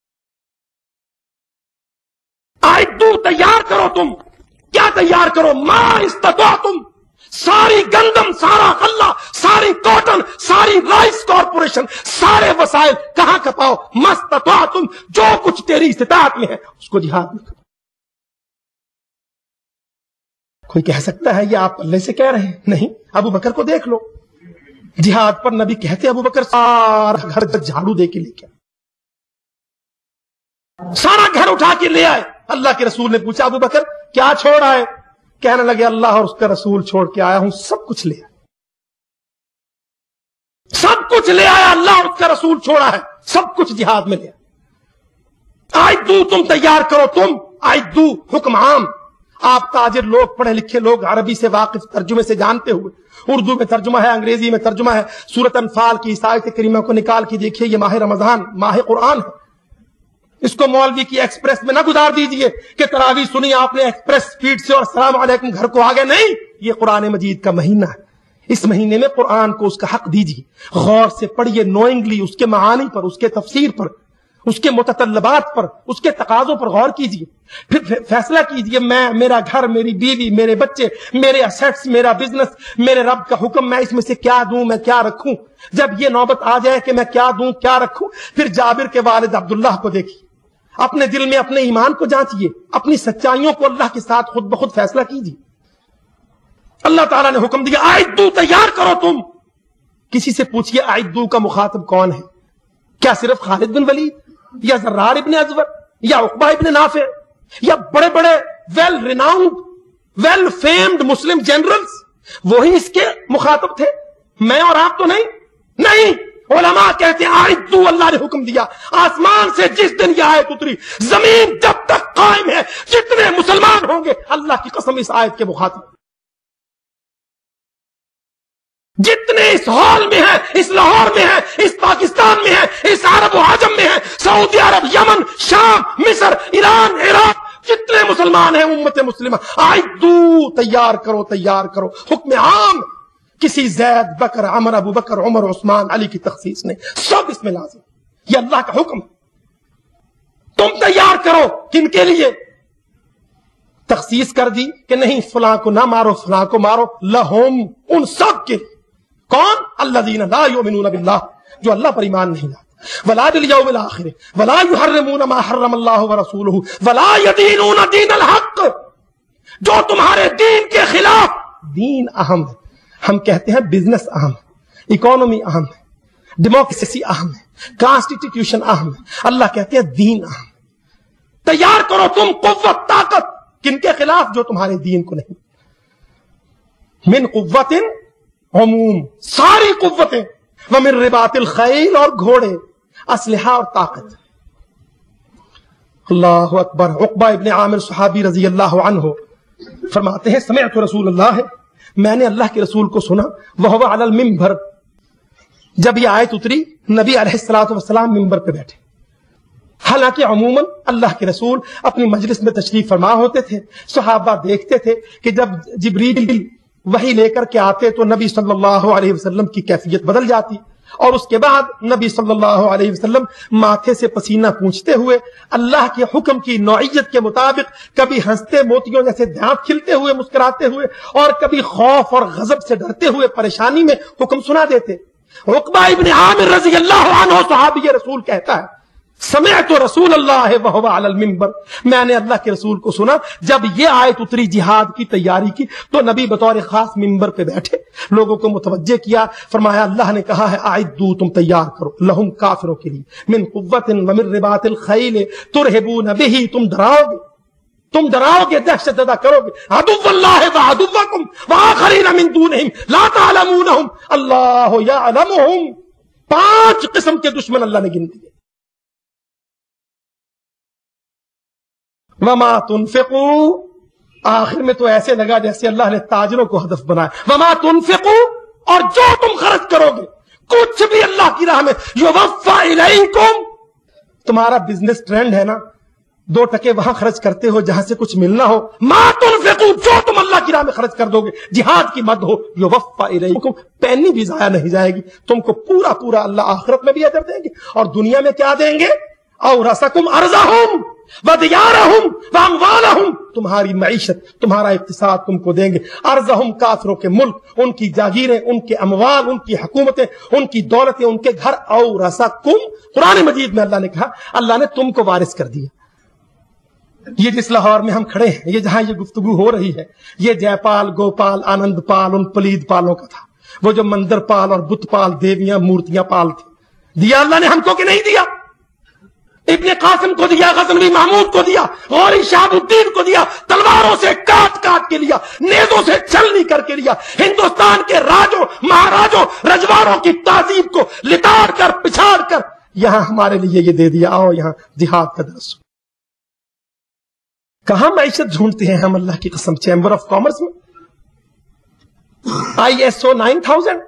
اعدوا، تیار کرو تم، کیا تیار کرو؟ ما استطعتم، ساری گندم، سارا غلہ، ساری کاٹن، ساری رائس کارپوریشن، سارے وسائل کہاں کھپاؤ؟ ما استطعتم، جو کچھ تیری استطاعت میں ہے اس کو جہاد میں کرو۔ کوئی کہہ سکتا ہے یہ آپ اللہ سے کہہ رہے ہیں؟ نہیں، ابو بکر کو دیکھ لو، جہاد پر نبی کہتے ابو بکر سارا گھر جھاڑو دے کے لے کے، سارا گھر اٹھا کے لے آئے۔ اللہ کے رسول نے پوچھا ابو بکر کیا چھوڑ آئے؟ کہنے لگے اللہ اور اس کا رسول چھوڑ کے آیا ہوں، سب کچھ لے آیا، سب کچھ لے آیا، اللہ اور اس کا رسول چھوڑا ہے، سب کچھ جہاد میں لے آیا۔ اعدوا، تم تیار کرو، تم اعدوا حکم عام۔ آپ تاجر لوگ، پڑھے لکھے لوگ، عربی سے واقف، ترجمے سے جانتے ہوئے، اردو میں ترجمہ ہے، انگریزی میں ترجمہ ہے، سورۃ انفال کی اس آیت کریمہ کو نکال کے دیکھیے، یہ ماہ رمضان، ماہ قرآن ہے، اس کو مولوی کی ایکسپریس میں نہ گزار دیجئے کہ تراویح سنی آپ نے ایکسپریس سپیڈ سے اور السلام علیکم گھر کو آگے، نہیں، یہ قرآن مجید کا مہینہ ہے، اس مہینے میں قرآن کو اس کا حق دیجئے، غور سے پڑھیے، نوئنگلی اس کے معانی پر، اس کے تفسیر پر، اس کے متطلبات پر، اس کے تقاضوں پر غور کیجئے، پھر فیصلہ کیجئے، میں، میرا گھر، میری بیوی، میرے بچے، میرے اسیٹس، میرا بزنس، میرے رب کا حکم، میں اس میں سے کیا دوں، میں کیا رکھوں۔ جب یہ نوبت آ جائے کہ میں کیا دوں، کیا رکھوں، پھر جابر کے والد عبداللہ کو دیکھیے، اپنے دل میں اپنے ایمان کو جانچیے، اپنی سچائیوں کو اللہ کے ساتھ خود بخود فیصلہ کیجیے۔ اللہ تعالیٰ نے حکم دیا اعدوا، تیار کرو تم۔ کسی سے پوچھئے اعدوا کا مخاطب کون ہے؟ کیا صرف خالد بن ولید یا زرار ابن ازور یا عقبہ ابن نافع یا بڑے بڑے ویل ریناؤنڈ، ویل فیمڈ مسلم جنرلز وہی اس کے مخاطب تھے؟ میں اور آپ تو نہیں۔ علماء کہتے ہیں اعدوا، اللہ نے حکم دیا، آسمان سے جس دن یہ آیت اتری، زمین جب تک قائم ہے، جتنے مسلمان ہوں گے، اللہ کی قسم اس آیت کے مخاطب، جتنے اس ہال میں ہیں، اس لاہور میں ہیں، اس پاکستان میں ہیں، اس عرب و عجم میں ہیں، سعودی عرب، یمن، شام، مصر، ایران، عراق، جتنے مسلمان ہیں امت مسلمہ، اعدوا، تیار کرو، تیار کرو، حکم عام، کسی زید، بکر، عمر، ابو بکر، عمر، عثمان، علی کی تخصیص نہیں، سب اس میں لازم، یہ اللہ کا حکم ہے۔ تم تیار کرو، کن کے لیے؟ تخصیص کر دی کہ نہیں فلاں کو نہ مارو، فلاں کو مارو، لہم، ان سب کے، کون؟ الذین لا یؤمنون باللہ، جو اللہ پر ایمان نہیں لاتے، ولا بالیوم الآخر، ولا یحرمون ما حرم اللہ ورسولہ، ولا یدینون دین الحق، جو تمہارے دین کے خلاف. دین اہم ہے. ہم کہتے ہیں بزنس اہم ہے, اکانومی اہم ہے, ڈیموکریسی اہم ہے, کانسٹیٹیوشن اہم ہے. اللہ کہتے ہیں دین اہم ہے. تیار کرو تم قوت, طاقت. کن کے خلاف؟ جو تمہارے دین کو نہیں. من قوت عموم, ساری قوتیں. ومن رباط الخیل, اور گھوڑے, اسلحہ اور طاقت. اللہ اکبر. عقبہ ابن عامر صحابی رضی اللہ عنہ فرماتے ہیں سمعت رسول اللہ, میں نے اللہ کے رسول کو سنا, وہو علی المنبر, جب یہ آیت اتری نبی علیہ الصلوۃ والسلام منبر پہ بیٹھے. حالانکہ عموماً اللہ کے رسول اپنی مجلس میں تشریف فرما ہوتے تھے. صحابہ دیکھتے تھے کہ جب جبریل وحی لے کر کے آتے تو نبی صلی اللہ علیہ وسلم کی کیفیت بدل جاتی, اور اس کے بعد نبی صلی اللہ علیہ وسلم ماتھے سے پسینہ پونچھتے ہوئے اللہ کے حکم کی نوعیت کے مطابق کبھی ہنستے موتیوں جیسے دانت کھلتے ہوئے مسکراتے ہوئے, اور کبھی خوف اور غضب سے ڈرتے ہوئے پریشانی میں حکم سنا دیتے. عقبہ ابن عامر رضی اللہ عنہ صحابی رسول کہتا ہے سمعت رسول اللہ وہو علی المنبر, میں نے اللہ کے رسول کو سنا جب یہ آیت اتری جہاد کی تیاری کی تو نبی بطور خاص منبر پہ بیٹھے, لوگوں کو متوجہ کیا, فرمایا اللہ نے کہا ہے اعدوا, تم تیار کرو, لہم, کافروں کے لیے, من قوت ومن رباط الخیل ترہبون بہ, تم ڈراؤ گے, دہشت زدہ کرو گے. عدو اللہ وعدوکم وآخرین من دونہم لا تعلمونہم اللہ یعلمہم. 5 قسم کے دشمن اللہ نے گن دیے. وما تنفقوا, آخر میں تو ایسے لگا جیسے اللہ نے تاجروں کو ہدف بنایا. وما تنفقوا, اور جو تم خرچ کرو گے کچھ بھی اللہ کی راہ میں, یوفا الیکم, تمہارا بزنس ٹرینڈ ہے نا 2 ٹکے وہاں خرچ کرتے ہو جہاں سے کچھ ملنا ہو. ما تنفقوا, جو تم اللہ کی راہ میں خرچ کر دو گے, جہاد کی مد ہو, یوفا الیکم, پینی بھی ضائع نہیں جائے گی, تم کو پورا پورا اللہ آخرت میں بھی اجر دیں گے اور دنیا میں کیا دیں گے. اورثکم ارضہم ودیارہم واموالہم, تمہاری معیشت, تمہارا اقتصاد تم کو دیں گے. ارضہم, کافروں کے ملک, ان کی جاگیریں, ان کے اموال, ان کی حکومتیں, ان کی دولتیں, ان کے گھر. اورثکم, قرآن مجید میں اللہ نے کہا اللہ نے تم کو وارث کر دیا. یہ جس لاہور میں ہم کھڑے ہیں, یہ جہاں یہ گفتگو ہو رہی ہے, یہ جے پال, گوپال, آنند پال ان پلید پالوں کا تھا. وہ جو مندر پال اور بت پال, دیویاں مورتیاں پال تھے. دیا اللہ نے ہم کو کہ نہیں دیا؟ ابن قاسم کو دیا, غزنوی محمود کو دیا, غوری شہاب الدین کو دیا, تلواروں سے کاٹ کاٹ کے لیا, نیزوں سے چھلنی کر کے لیا. ہندوستان کے راجوں, مہاراجوں, رجواروں کی تہذیب کو لتاڑ کر پچھاڑ کر یہاں ہمارے لیے یہ دے دیا. آؤ یہاں جہاد کا درس. کہاں معیشت ڈھونڈتے ہیں ہم اللہ کی قسم. چیمبر آف کامرس میں, ISO 9000,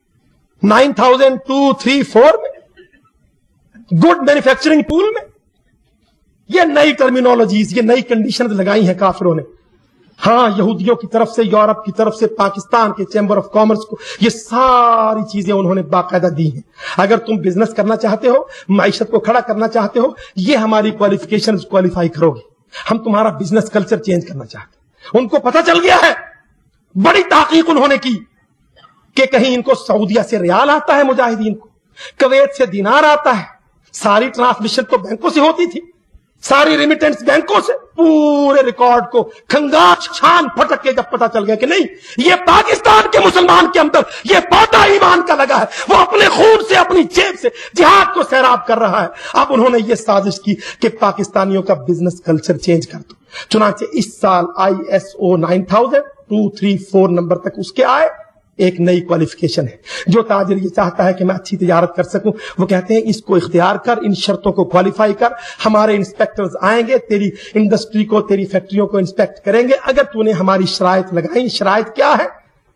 9234 میں, گڈ مینوفیکچرنگ پول میں, یہ نئی ٹرمینالوجیز, یہ نئی کنڈیشنز لگائی ہیں کافروں نے. ہاں, یہودیوں کی طرف سے, یورپ کی طرف سے, پاکستان کے چیمبر آف کامرس کو یہ ساری چیزیں انہوں نے باقاعدہ دی ہیں. اگر تم بزنس کرنا چاہتے ہو, معیشت کو کھڑا کرنا چاہتے ہو, یہ ہماری کوالیفیکیشنز کوالیفائی کرو گے. ہم تمہارا بزنس کلچر چینج کرنا چاہتے ہیں. ان کو پتہ چل گیا ہے, بڑی تحقیق انہوں نے کی کہ کہیں ان کو سعودیہ سے ریال آتا ہے مجاہدین کو, کویت سے دینار آتا ہے. ساری ٹرانسمیشن تو بینکوں سے ہوتی تھی, ساری ریمیٹنس بینکوں سے. پورے ریکارڈ کو کھنگا چھان پھٹک کے جب پتا چل گیا کہ نہیں, یہ پاکستان کے مسلمان کے اندر یہ پودا ایمان کا لگا ہے, وہ اپنے خون سے, اپنی جیب سے جہاد کو سیراب کر رہا ہے. اب انہوں نے یہ سازش کی کہ پاکستانیوں کا بزنس کلچر چینج کر دو. چنانچہ اس سال ISO 9000-234 نمبر تک اس کے آئے. ایک نئی کوالیفیکیشن ہے. جو تاجر یہ چاہتا ہے کہ میں اچھی تجارت کر سکوں, وہ کہتے ہیں اس کو اختیار کر, ان شرطوں کو کوالیفائی کر, ہمارے انسپیکٹرز آئیں گے, تیری انڈسٹری کو, تیری فیکٹریوں کو انسپیکٹ کریں گے اگر تو نے ہماری شرائط لگائیں. شرائط کیا ہے؟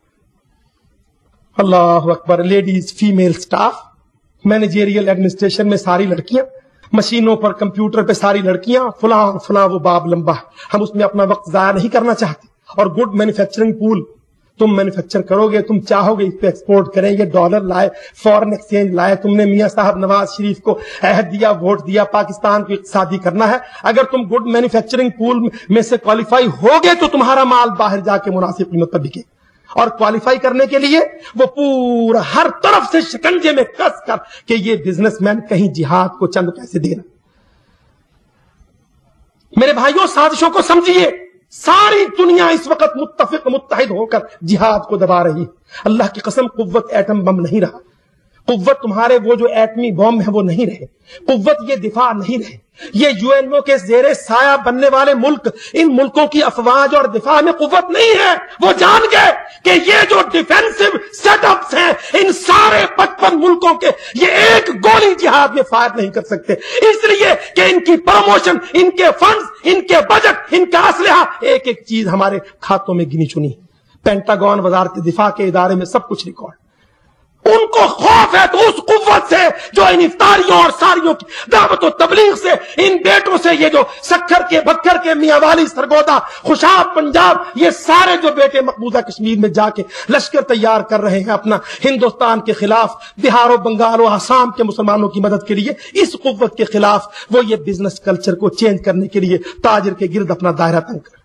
اللہ اکبر. Ladies, female staff, managerial administration میں ساری لڑکیاں, مشینوں پر, کمپیوٹر پہ ساری لڑکیاں, فلاں فلاں وہ باب لمبا ہے. ہم اس میں اپنا وقت ضائع نہیں کرنا چاہتے. اور گڈ مینوفیکچرنگ پول, تم مینوفیکچر کرو گے, تم چاہو گے اس پہ ایکسپورٹ کریں گے, ڈالر لائے, فورن ایکسچینج لائے. تم نے میاں صاحب نواز شریف کو عہد دیا, ووٹ دیا, پاکستان کو اقتصادی کرنا ہے. اگر تم گڈ مینوفیکچرنگ پول میں سے کوالیفائی ہوگے تو تمہارا مال باہر جا کے مناسب قیمت پر بکے. اور کوالیفائی کرنے کے لیے وہ پورا ہر طرف سے شکنجے میں کس کر کہ یہ بزنس مین کہیں جہاد کو چند پیسے دینا. میرے بھائیوں, سازشوں کو سمجھیے, सारी दुनिया इस वक्त मुत्तफिक मुत्तहिद होकर जिहाद को दबा रही है। अल्लाह की कसम, कुव्वत एटम बम नहीं रहा, कुव्वत तुम्हारे वो जो एटमी बम है वो नहीं रहे, कुव्वत ये दिफा नहीं रहे। ये यूएनओ के जेरे साया बनने वाले मुल्क, इन मुल्कों की अफवाज और दिफा में कुव्वत नहीं है। वो जान गए कि ये जो डिफेंसिव सेटअप्स हैं इन सारे 55 मुल्कों के, ये एक गोली जिहाद में फायर नहीं कर सकते, इसलिए कि इनकी प्रमोशन, इनके फंड्स, इनके बजट, इनका असलहा, एक एक चीज हमारे खातों में गिनी चुनी। पेंटागन, वजारत दिफा के इदारे में सब कुछ रिकॉर्ड। उनको खौफ है तो उस कुव्वत से जो इन इफ्तारियों और सारियों की दावत और तबलीग से, इन बेटों से, ये जो सक्खर के बक्कर के, मियांवाली, सरगोदा, खुशाब, पंजाब, ये सारे जो बेटे मकबूजा कश्मीर में जाके लश्कर तैयार कर रहे हैं अपना हिंदुस्तान के खिलाफ, बिहार और बंगाल और आसाम के मुसलमानों की मदद के लिए, इस कुव्वत के खिलाफ वो ये बिजनेस कल्चर को चेंज करने के लिए ताजिर के गिर्द अपना दायरा तंग कर।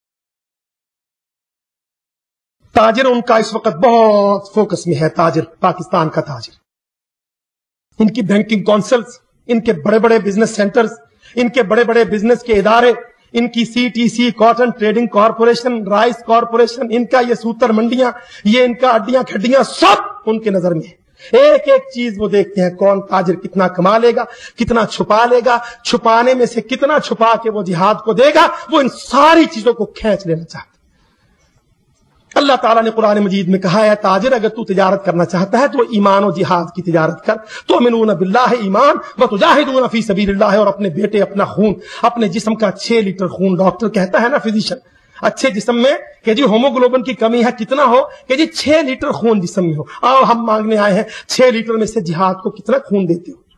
ताजिर उनका इस वक्त बहुत फोकस में है, ताजिर, पाकिस्तान का ताजिर। इनकी बैंकिंग काउंसिल्स, इनके बड़े बड़े बिजनेस सेंटर्स, इनके बड़े बड़े बिजनेस के इदारे, इनकी CTC, cotton trading corporation, rice corporation, इनका ये सूतर मंडियां, ये इनका अड्डियां खड्डियां, सब उनके नजर में है। एक एक चीज वो देखते हैं, कौन ताजिर कितना कमा लेगा, कितना छुपा लेगा, छुपाने में से कितना छुपा के वो जिहाद को देगा, वो इन सारी चीजों को खींच लेना चाहता है। अल्लाह ताला ने कुरान मजीद में कहा है, ताजिर अगर तू तिजारत करना चाहता है तो ईमान और जिहाद की तिजारत कर। तो मिनून बिल्लाह ईमान व तुजाहिदून फी सबीलिल्लाह, और अपने बेटे, अपना खून, अपने जिस्म का 6 लीटर खून, डॉक्टर कहता है ना, फिजिशियन, अच्छे जिस्म में कि जी होमोग्लोबिन की कमी है, कितना हो, कि जी 6 लीटर खून जिस्म में हो। आओ हम मांगने आए हैं 6 लीटर में से जिहाद को कितना खून देते हो।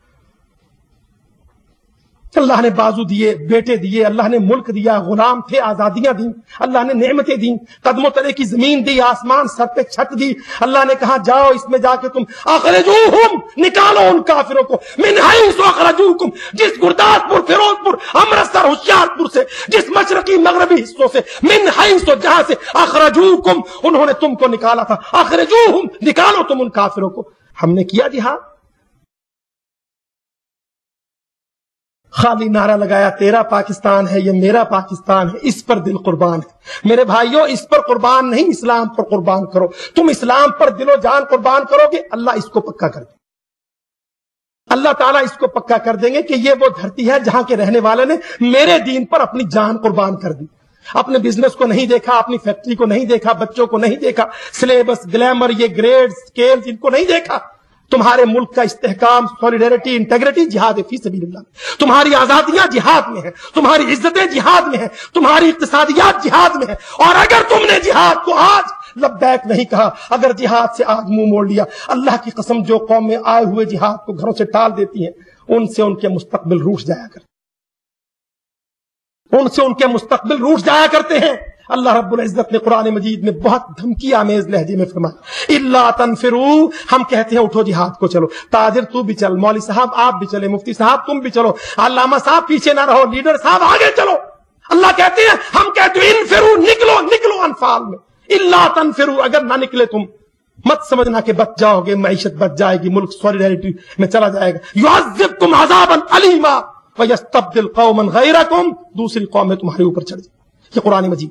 अल्लाह ने बाजू दिए, बेटे दिए, अल्लाह ने मुल्क दिया, गुलाम थे, आजादियां दी, अल्लाह ने नेमतें दी, कदमों तले की जमीन दी, आसमान सर पे छत दी। अल्लाह ने कहा जाओ इसमें जाके तुम अखरजूहुम, निकालो उन काफिरों को, मिन हैसु अखरजूकुम, जिस गुरदासपुर, फिरोजपुर, अमृतसर, होशियारपुर से, जिस मशरकी मगरबी हिस्सों से, मिन हैसु, जहां से अखरजूकुम, उन्होंने तुमको निकाला था, अखरजूहुम, निकालो तुम उन काफिरों को। हमने किया जिहाद, खाली नारा लगाया तेरा पाकिस्तान है, ये मेरा पाकिस्तान है, इस पर दिल कुर्बान है। मेरे भाइयों, इस पर कुर्बान नहीं, इस्लाम पर कुर्बान करो। तुम इस्लाम पर दिलो जान कुर्बान करोगे, अल्लाह इसको पक्का कर दे, अल्लाह ताला इसको पक्का कर देंगे कि ये वो धरती है जहां के रहने वाले ने मेरे दीन पर अपनी जान कुर्बान कर दी। अपने बिजनेस को नहीं देखा, अपनी फैक्ट्री को नहीं देखा, बच्चों को नहीं देखा, सिलेबस, ग्लैमर, ये ग्रेड, स्केल, इनको नहीं देखा। तुम्हारे मुल्क का इस्तेहकाम, सॉलिडेरिटी, इंटेग्रिटी जिहाद फी सबीलिल्लाह, तुम्हारी आजादियां जिहाद में है, तुम्हारी इज्जतें जिहाद में है, तुम्हारी इक्तिसादियात जिहाद में है। और अगर तुमने जिहाद को आज लब्बैक नहीं कहा, अगर जिहाद से आज मुंह मोड़ लिया, अल्लाह की कसम, जो कौम में आए हुए जिहाद को घरों से टाल देती है, उनसे उनके मुस्तकबिल रूठ जाया करते, उनसे उनके मुस्तकबिल रूठ जाया करते हैं। अल्लाह रब्बुल इज्जत ने कुरान मजीद में बहुत धमकी आमेज लहजे में फरमाया, इल्ला तनफिरू, हम कहते हैं उठो जिहाद को चलो। ताजिर तू भी चल, मौलवी साहब आप भी चले, मुफ्ती साहब तुम भी चलो, अल्लामा साहब पीछे ना रहो, लीडर साहब आगे चलो। अल्लाह कहते हैं, हम कहते हैं इनफिरू, निकलो निकलो अनफाल में, इल्ला तनफिरू, अगर ना निकले तुम मत समझना कि बच जाओगे, मैशत बच जाएगी, मुल्क सॉलिडेरिटी में चला जाएगा। युअज़्ज़िबकुम अज़ाबन अलीमा व यस्तब्दिल कौमन गैरकुम, दूसरी कौम में तुम्हारे ऊपर चढ़ जाए। ये कुरान मजीद।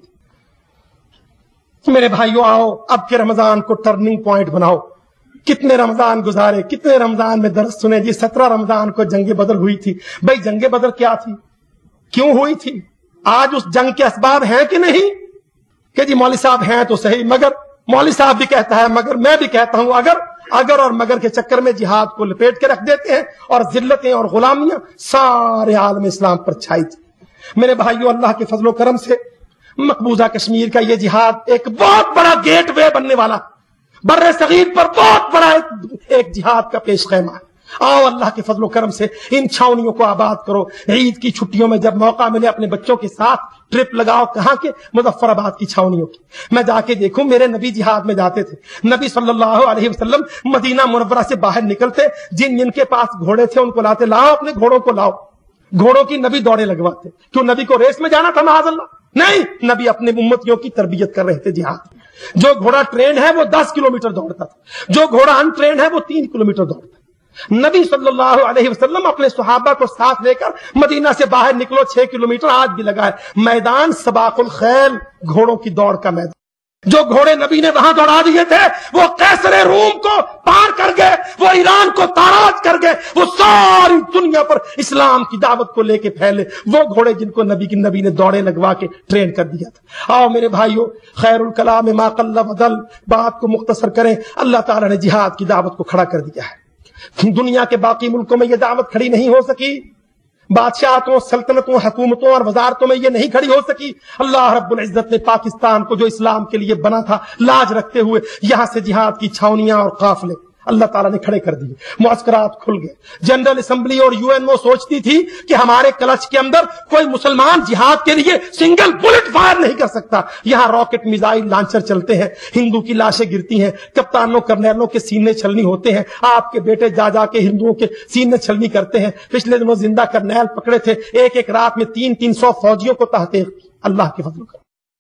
मेरे भाइयों आओ, अब के रमजान को टर्निंग पॉइंट बनाओ। कितने रमजान गुजारे, कितने रमजान में दर्स सुने जी। 17 रमजान को जंग बदर हुई थी। भाई जंग बदर क्या थी, क्यों हुई थी, आज उस जंग के असबाब हैं कि नहीं? कि जी मौलवी साहब हैं तो सही, मगर मौलवी साहब भी कहता है मगर, मैं भी कहता हूं अगर और मगर के चक्कर में जिहाद को लपेट के रख देते हैं और जिल्लतें और गुलामियां सारे आलम इस्लाम पर छाई थी। मेरे भाइयों, अल्लाह के फजलो करम से मकबूजा कश्मीर का ये जिहाद एक बहुत बड़ा गेट वे बनने वाला, बर्रे सगीर पर बहुत बड़ा एक जिहाद का पेश खैमा है। आओ अल्लाह के फजलो करम से इन छावनियों को आबाद करो। ईद की छुट्टियों में जब मौका मिले अपने बच्चों के साथ ट्रिप लगाओ। कहां के? मुजफ्फराबाद की छावनियों की। मैं जाके देखूं, मेरे नबी जिहाद में जाते थे। नबी सल्लल्लाहु अलैहि वसल्लम मदीना मुनव्वरा से बाहर निकलते, जिनके पास घोड़े थे उनको लाते, लाओ अपने घोड़ों को लाओ। घोड़ों की नबी दौड़े लगवाते। क्यों? नबी को रेस में जाना था माअज़ल्लाह? नहीं, नबी अपने उम्मतियों की तरबियत कर रहे थे जिहाद। जो घोड़ा ट्रेन है वो 10 किलोमीटर दौड़ता था, जो घोड़ा अनट्रेन है वो 3 किलोमीटर दौड़ता। نبی صلی اللہ علیہ وسلم اپنے صحابہ کو ساتھ لے کر مدینہ سے باہر نکلو، 6 کلومیٹر آج بھی لگا ہے، میدان سباق الخیل، گھوڑوں کی دوڑ کا میدان، جو گھوڑے نبی نے وہاں دوڑا دیے تھے وہ قیصر روم کو پار کر گئے، وہ ایران کو تاراج کر گئے، وہ ساری دنیا پر اسلام کی دعوت کو لے کے پھیلے، وہ گھوڑے جن کو نبی نے دوڑے لگوا کے ٹرین کر دیا تھا۔ آؤ میرے بھائیو، خیر الکلام ما قل ودل، بات کو مختصر کریں، اللہ تعالیٰ نے جہاد کی دعوت کو کھڑا کر دیا ہے۔ دنیا کے باقی ملکوں میں یہ دعوت کھڑی نہیں ہو سکی، بادشاہتوں، سلطنتوں، حکومتوں اور وزارتوں میں یہ نہیں کھڑی ہو سکی۔ اللہ رب العزت نے پاکستان کو جو اسلام کے لیے بنا تھا لاج رکھتے ہوئے یہاں سے جہاد کی چھاونیاں اور قافلے اللہ تعالیٰ نے کھڑے کر دیے، معسکرات کھل گئے۔ جنرل اسمبلی اور UN سوچتی تھی کہ ہمارے کلچ کے اندر کوئی مسلمان جہاد کے لیے سنگل بلٹ فائر نہیں کر سکتا، یہاں راکٹ میزائل لانچر چلتے ہیں، ہندو کی لاشیں گرتی ہیں، کپتانوں کرنیلوں کے سینے چھلنی ہوتے ہیں، آپ کے بیٹے جا جا کے ہندوؤں کے سینے چھلنی کرتے ہیں۔ پچھلے دنوں زندہ کرنیل پکڑے تھے، ایک رات میں 300 فوجیوں کو تحقیق کی، اللہ کے فضل کا۔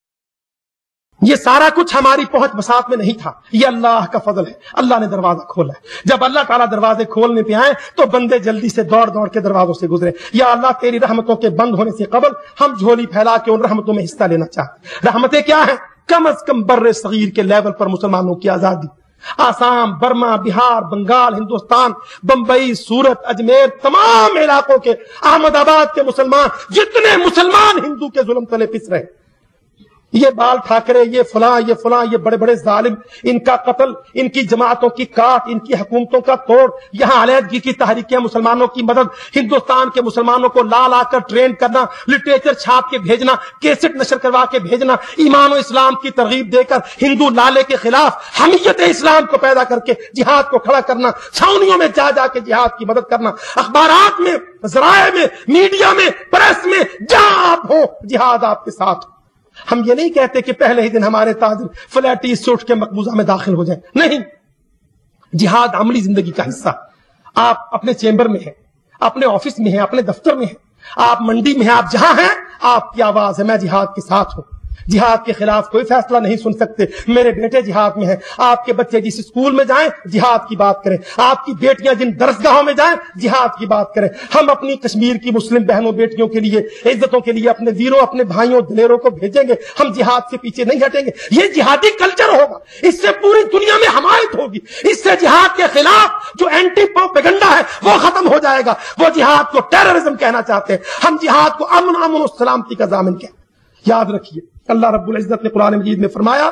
یہ سارا کچھ ہماری پہنچ بساط میں نہیں تھا، یہ اللہ کا فضل ہے، اللہ نے دروازہ کھولا ہے۔ جب اللہ تعالیٰ دروازے کھولنے پہ آئے تو بندے جلدی سے دوڑ دوڑ کے دروازوں سے گزرے۔ یا اللہ تیری رحمتوں کے بند ہونے سے قبل ہم جھولی پھیلا کے ان رحمتوں میں حصہ لینا چاہتے ہیں۔ رحمتیں کیا ہیں؟ کم از کم بر صغیر کے لیول پر مسلمانوں کی آزادی، آسام، برما، بہار، بنگال، ہندوستان، بمبئی، سورت، اجمیر، تمام علاقوں کے، احمد آباد کے مسلمان، جتنے مسلمان ہندو کے ظلم تلے پس رہے، یہ بال ٹھاکرے، یہ فلاں یہ بڑے بڑے ظالم، ان کا قتل، ان کی جماعتوں کی کاٹ، ان کی حکومتوں کا توڑ، یہاں علیحدگی کی تحریکیں، مسلمانوں کی مدد، ہندوستان کے مسلمانوں کو لا کر ٹرین کرنا، لٹریچر چھاپ کے بھیجنا، کیسٹ نشر کروا کے بھیجنا، ایمان و اسلام کی ترغیب دے کر ہندو لالے کے خلاف حمیت اسلام کو پیدا کر کے جہاد کو کھڑا کرنا، چھاونیوں میں جا جا کے جہاد کی مدد کرنا، اخبارات میں، ذرائع میں، میڈیا میں، پریس میں، جہاں آپ ہو جہاد آپ کے ساتھ۔ ہم یہ نہیں کہتے کہ پہلے ہی دن ہمارے تاجر فلیٹی سوٹ کے مقبوضہ میں داخل ہو جائیں، نہیں، جہاد عملی زندگی کا حصہ۔ آپ اپنے چیمبر میں ہیں، اپنے آفس میں ہیں، اپنے دفتر میں ہیں، آپ منڈی میں ہیں، آپ جہاں ہیں آپ کی آواز ہے، میں جہاد کے ساتھ ہوں، جہاد کے خلاف کوئی فیصلہ نہیں سن سکتے، میرے بیٹے جہاد میں ہیں، آپ کے بچے جس اسکول میں جائیں جہاد کی بات کریں، آپ کی بیٹیاں جن درسگاہوں میں جائیں جہاد کی بات کریں۔ ہم اپنی کشمیر کی مسلم بہنوں بیٹیوں کے لیے، عزتوں کے لیے اپنے ویروں، اپنے بھائیوں دلیروں کو بھیجیں گے، ہم جہاد سے پیچھے نہیں ہٹیں گے۔ یہ جہادی کلچر ہوگا، اس سے پوری دنیا میں حمایت ہوگی، اس سے جہاد کے خلاف جو اینٹی پروپیگنڈا ہے وہ ختم ہو جائے گا۔ وہ جہاد کو ٹیررزم کہنا چاہتے ہیں، ہم جہاد کو امن و سلامتی کا ضامن کہتے ہیں۔ یاد رکھیے، اللہ رب العزت نے قرآن مجید میں فرمایا،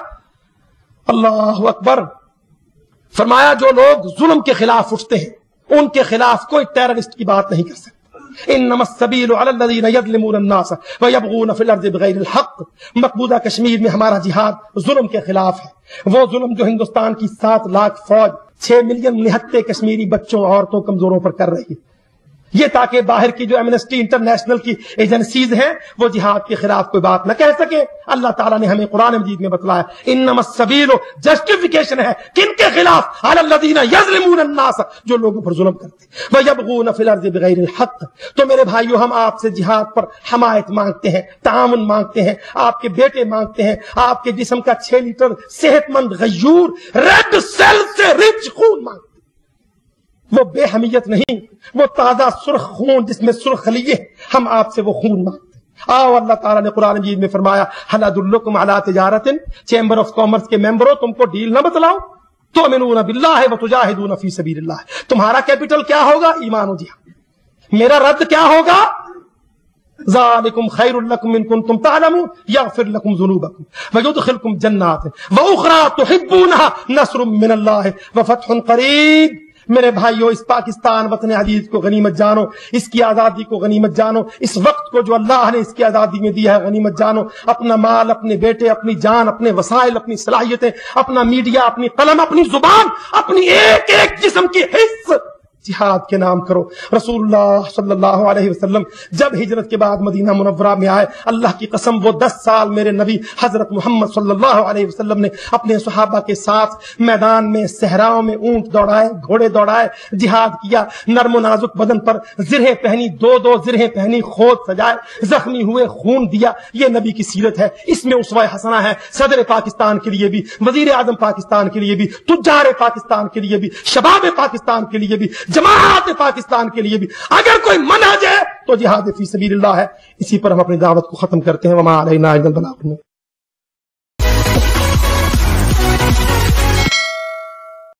اللہ اکبر، فرمایا جو لوگ ظلم کے خلاف اٹھتے ہیں ان کے خلاف کوئی ٹیررسٹ کی بات نہیں کر سکتا۔ انما السبیل علی الذین یظلمون الناس ویبغون فی الارض بغیر الحق۔ مقبوضہ کشمیر میں ہمارا جہاد ظلم کے خلاف ہے، وہ ظلم جو ہندوستان کی 7 لاکھ فوج، 6 ملین نہتے کشمیری بچوں، عورتوں، کمزوروں پر کر رہی ہے، یہ تاکہ باہر کی جو ایمنسٹی انٹرنیشنل کی ایجنسیز ہیں وہ جہاد کے خلاف کوئی بات نہ کہہ سکے۔ اللہ تعالیٰ نے ہمیں قرآن مجید میں بتلایا، انما السبیل، جسٹیفیکیشن ہے کن کے خلاف؟ علی الذین یظلمون الناس، جو لوگوں پر ظلم کرتے ہیں، ویبغون فی الارض بغیر الحق۔ تو میرے بھائیو، ہم آپ سے جہاد پر حمایت مانگتے ہیں، تعاون مانگتے ہیں، آپ کے بیٹے مانگتے ہیں، آپ کے جسم کا 6 لیٹر صحت مند غیور ریڈ سیل سے رچ خون مانگتے ہیں، وہ بے حمیت نہیں، وہ تازہ سرخ خون جس میں سرخ خلیے، ہم آپ سے وہ خون مانگتے ہیں۔ آؤ، اللہ تعالیٰ نے قرآن مجید میں فرمایا، هل ادلکم علی تجارت، چیمبر آف کامرس کے ممبروں، تم کو ڈیل نہ بتلاؤ، تؤمنون باللہ وتجاہدون فی سبیل اللہ۔ تمہارا کیپٹل کیا ہوگا؟ ایمان و جہاد۔ میرا رد کیا ہوگا؟ ذالکم خیر لکم ان کنتم تعلمون یغفر لکم ذنوبکم ویدخلکم جنات واخری تحبونها نصر من اللہ وفتح قریب۔ میرے بھائیو، اس پاکستان وطن عزیز کو غنیمت جانو، اس کی آزادی کو غنیمت جانو، اس وقت کو جو اللہ نے اس کی آزادی میں دیا ہے غنیمت جانو۔ اپنا مال، اپنے بیٹے، اپنی جان، اپنے وسائل، اپنی صلاحیتیں، اپنا میڈیا، اپنی قلم، اپنی زبان، اپنی ایک ایک جسم کی حص جہاد کے نام کرو۔ رسول اللہ صلی اللہ علیہ وسلم جب ہجرت کے بعد مدینہ منورہ میں آئے، اللہ کی قسم وہ 10 سال میرے نبی حضرت محمد صلی اللہ علیہ وسلم نے اپنے صحابہ کے ساتھ میدان میں، صحراؤں میں اونٹ دوڑائے، گھوڑے دوڑائے، جہاد کیا، نرم و نازک بدن پر زرہیں پہنی، 2 زرہیں پہنی، خود سجائے، زخمی ہوئے، خون دیا۔ یہ نبی کی سیرت ہے، اس میں اسوہ حسنہ ہے صدر پاکستان کے لیے بھی، وزیر اعظم پاکستان کے لیے بھی، تجار پاکستان کے لیے بھی، شباب پاکستان کے لیے بھی۔ جماعت پاکستان کے لیے بھی اگر کوئی منہج ہے تو جہاد فی سبیل اللہ ہے. اسی پر ہم اپنی دعوت کو ختم کرتے ہیں. وما علینا الا البلاغ.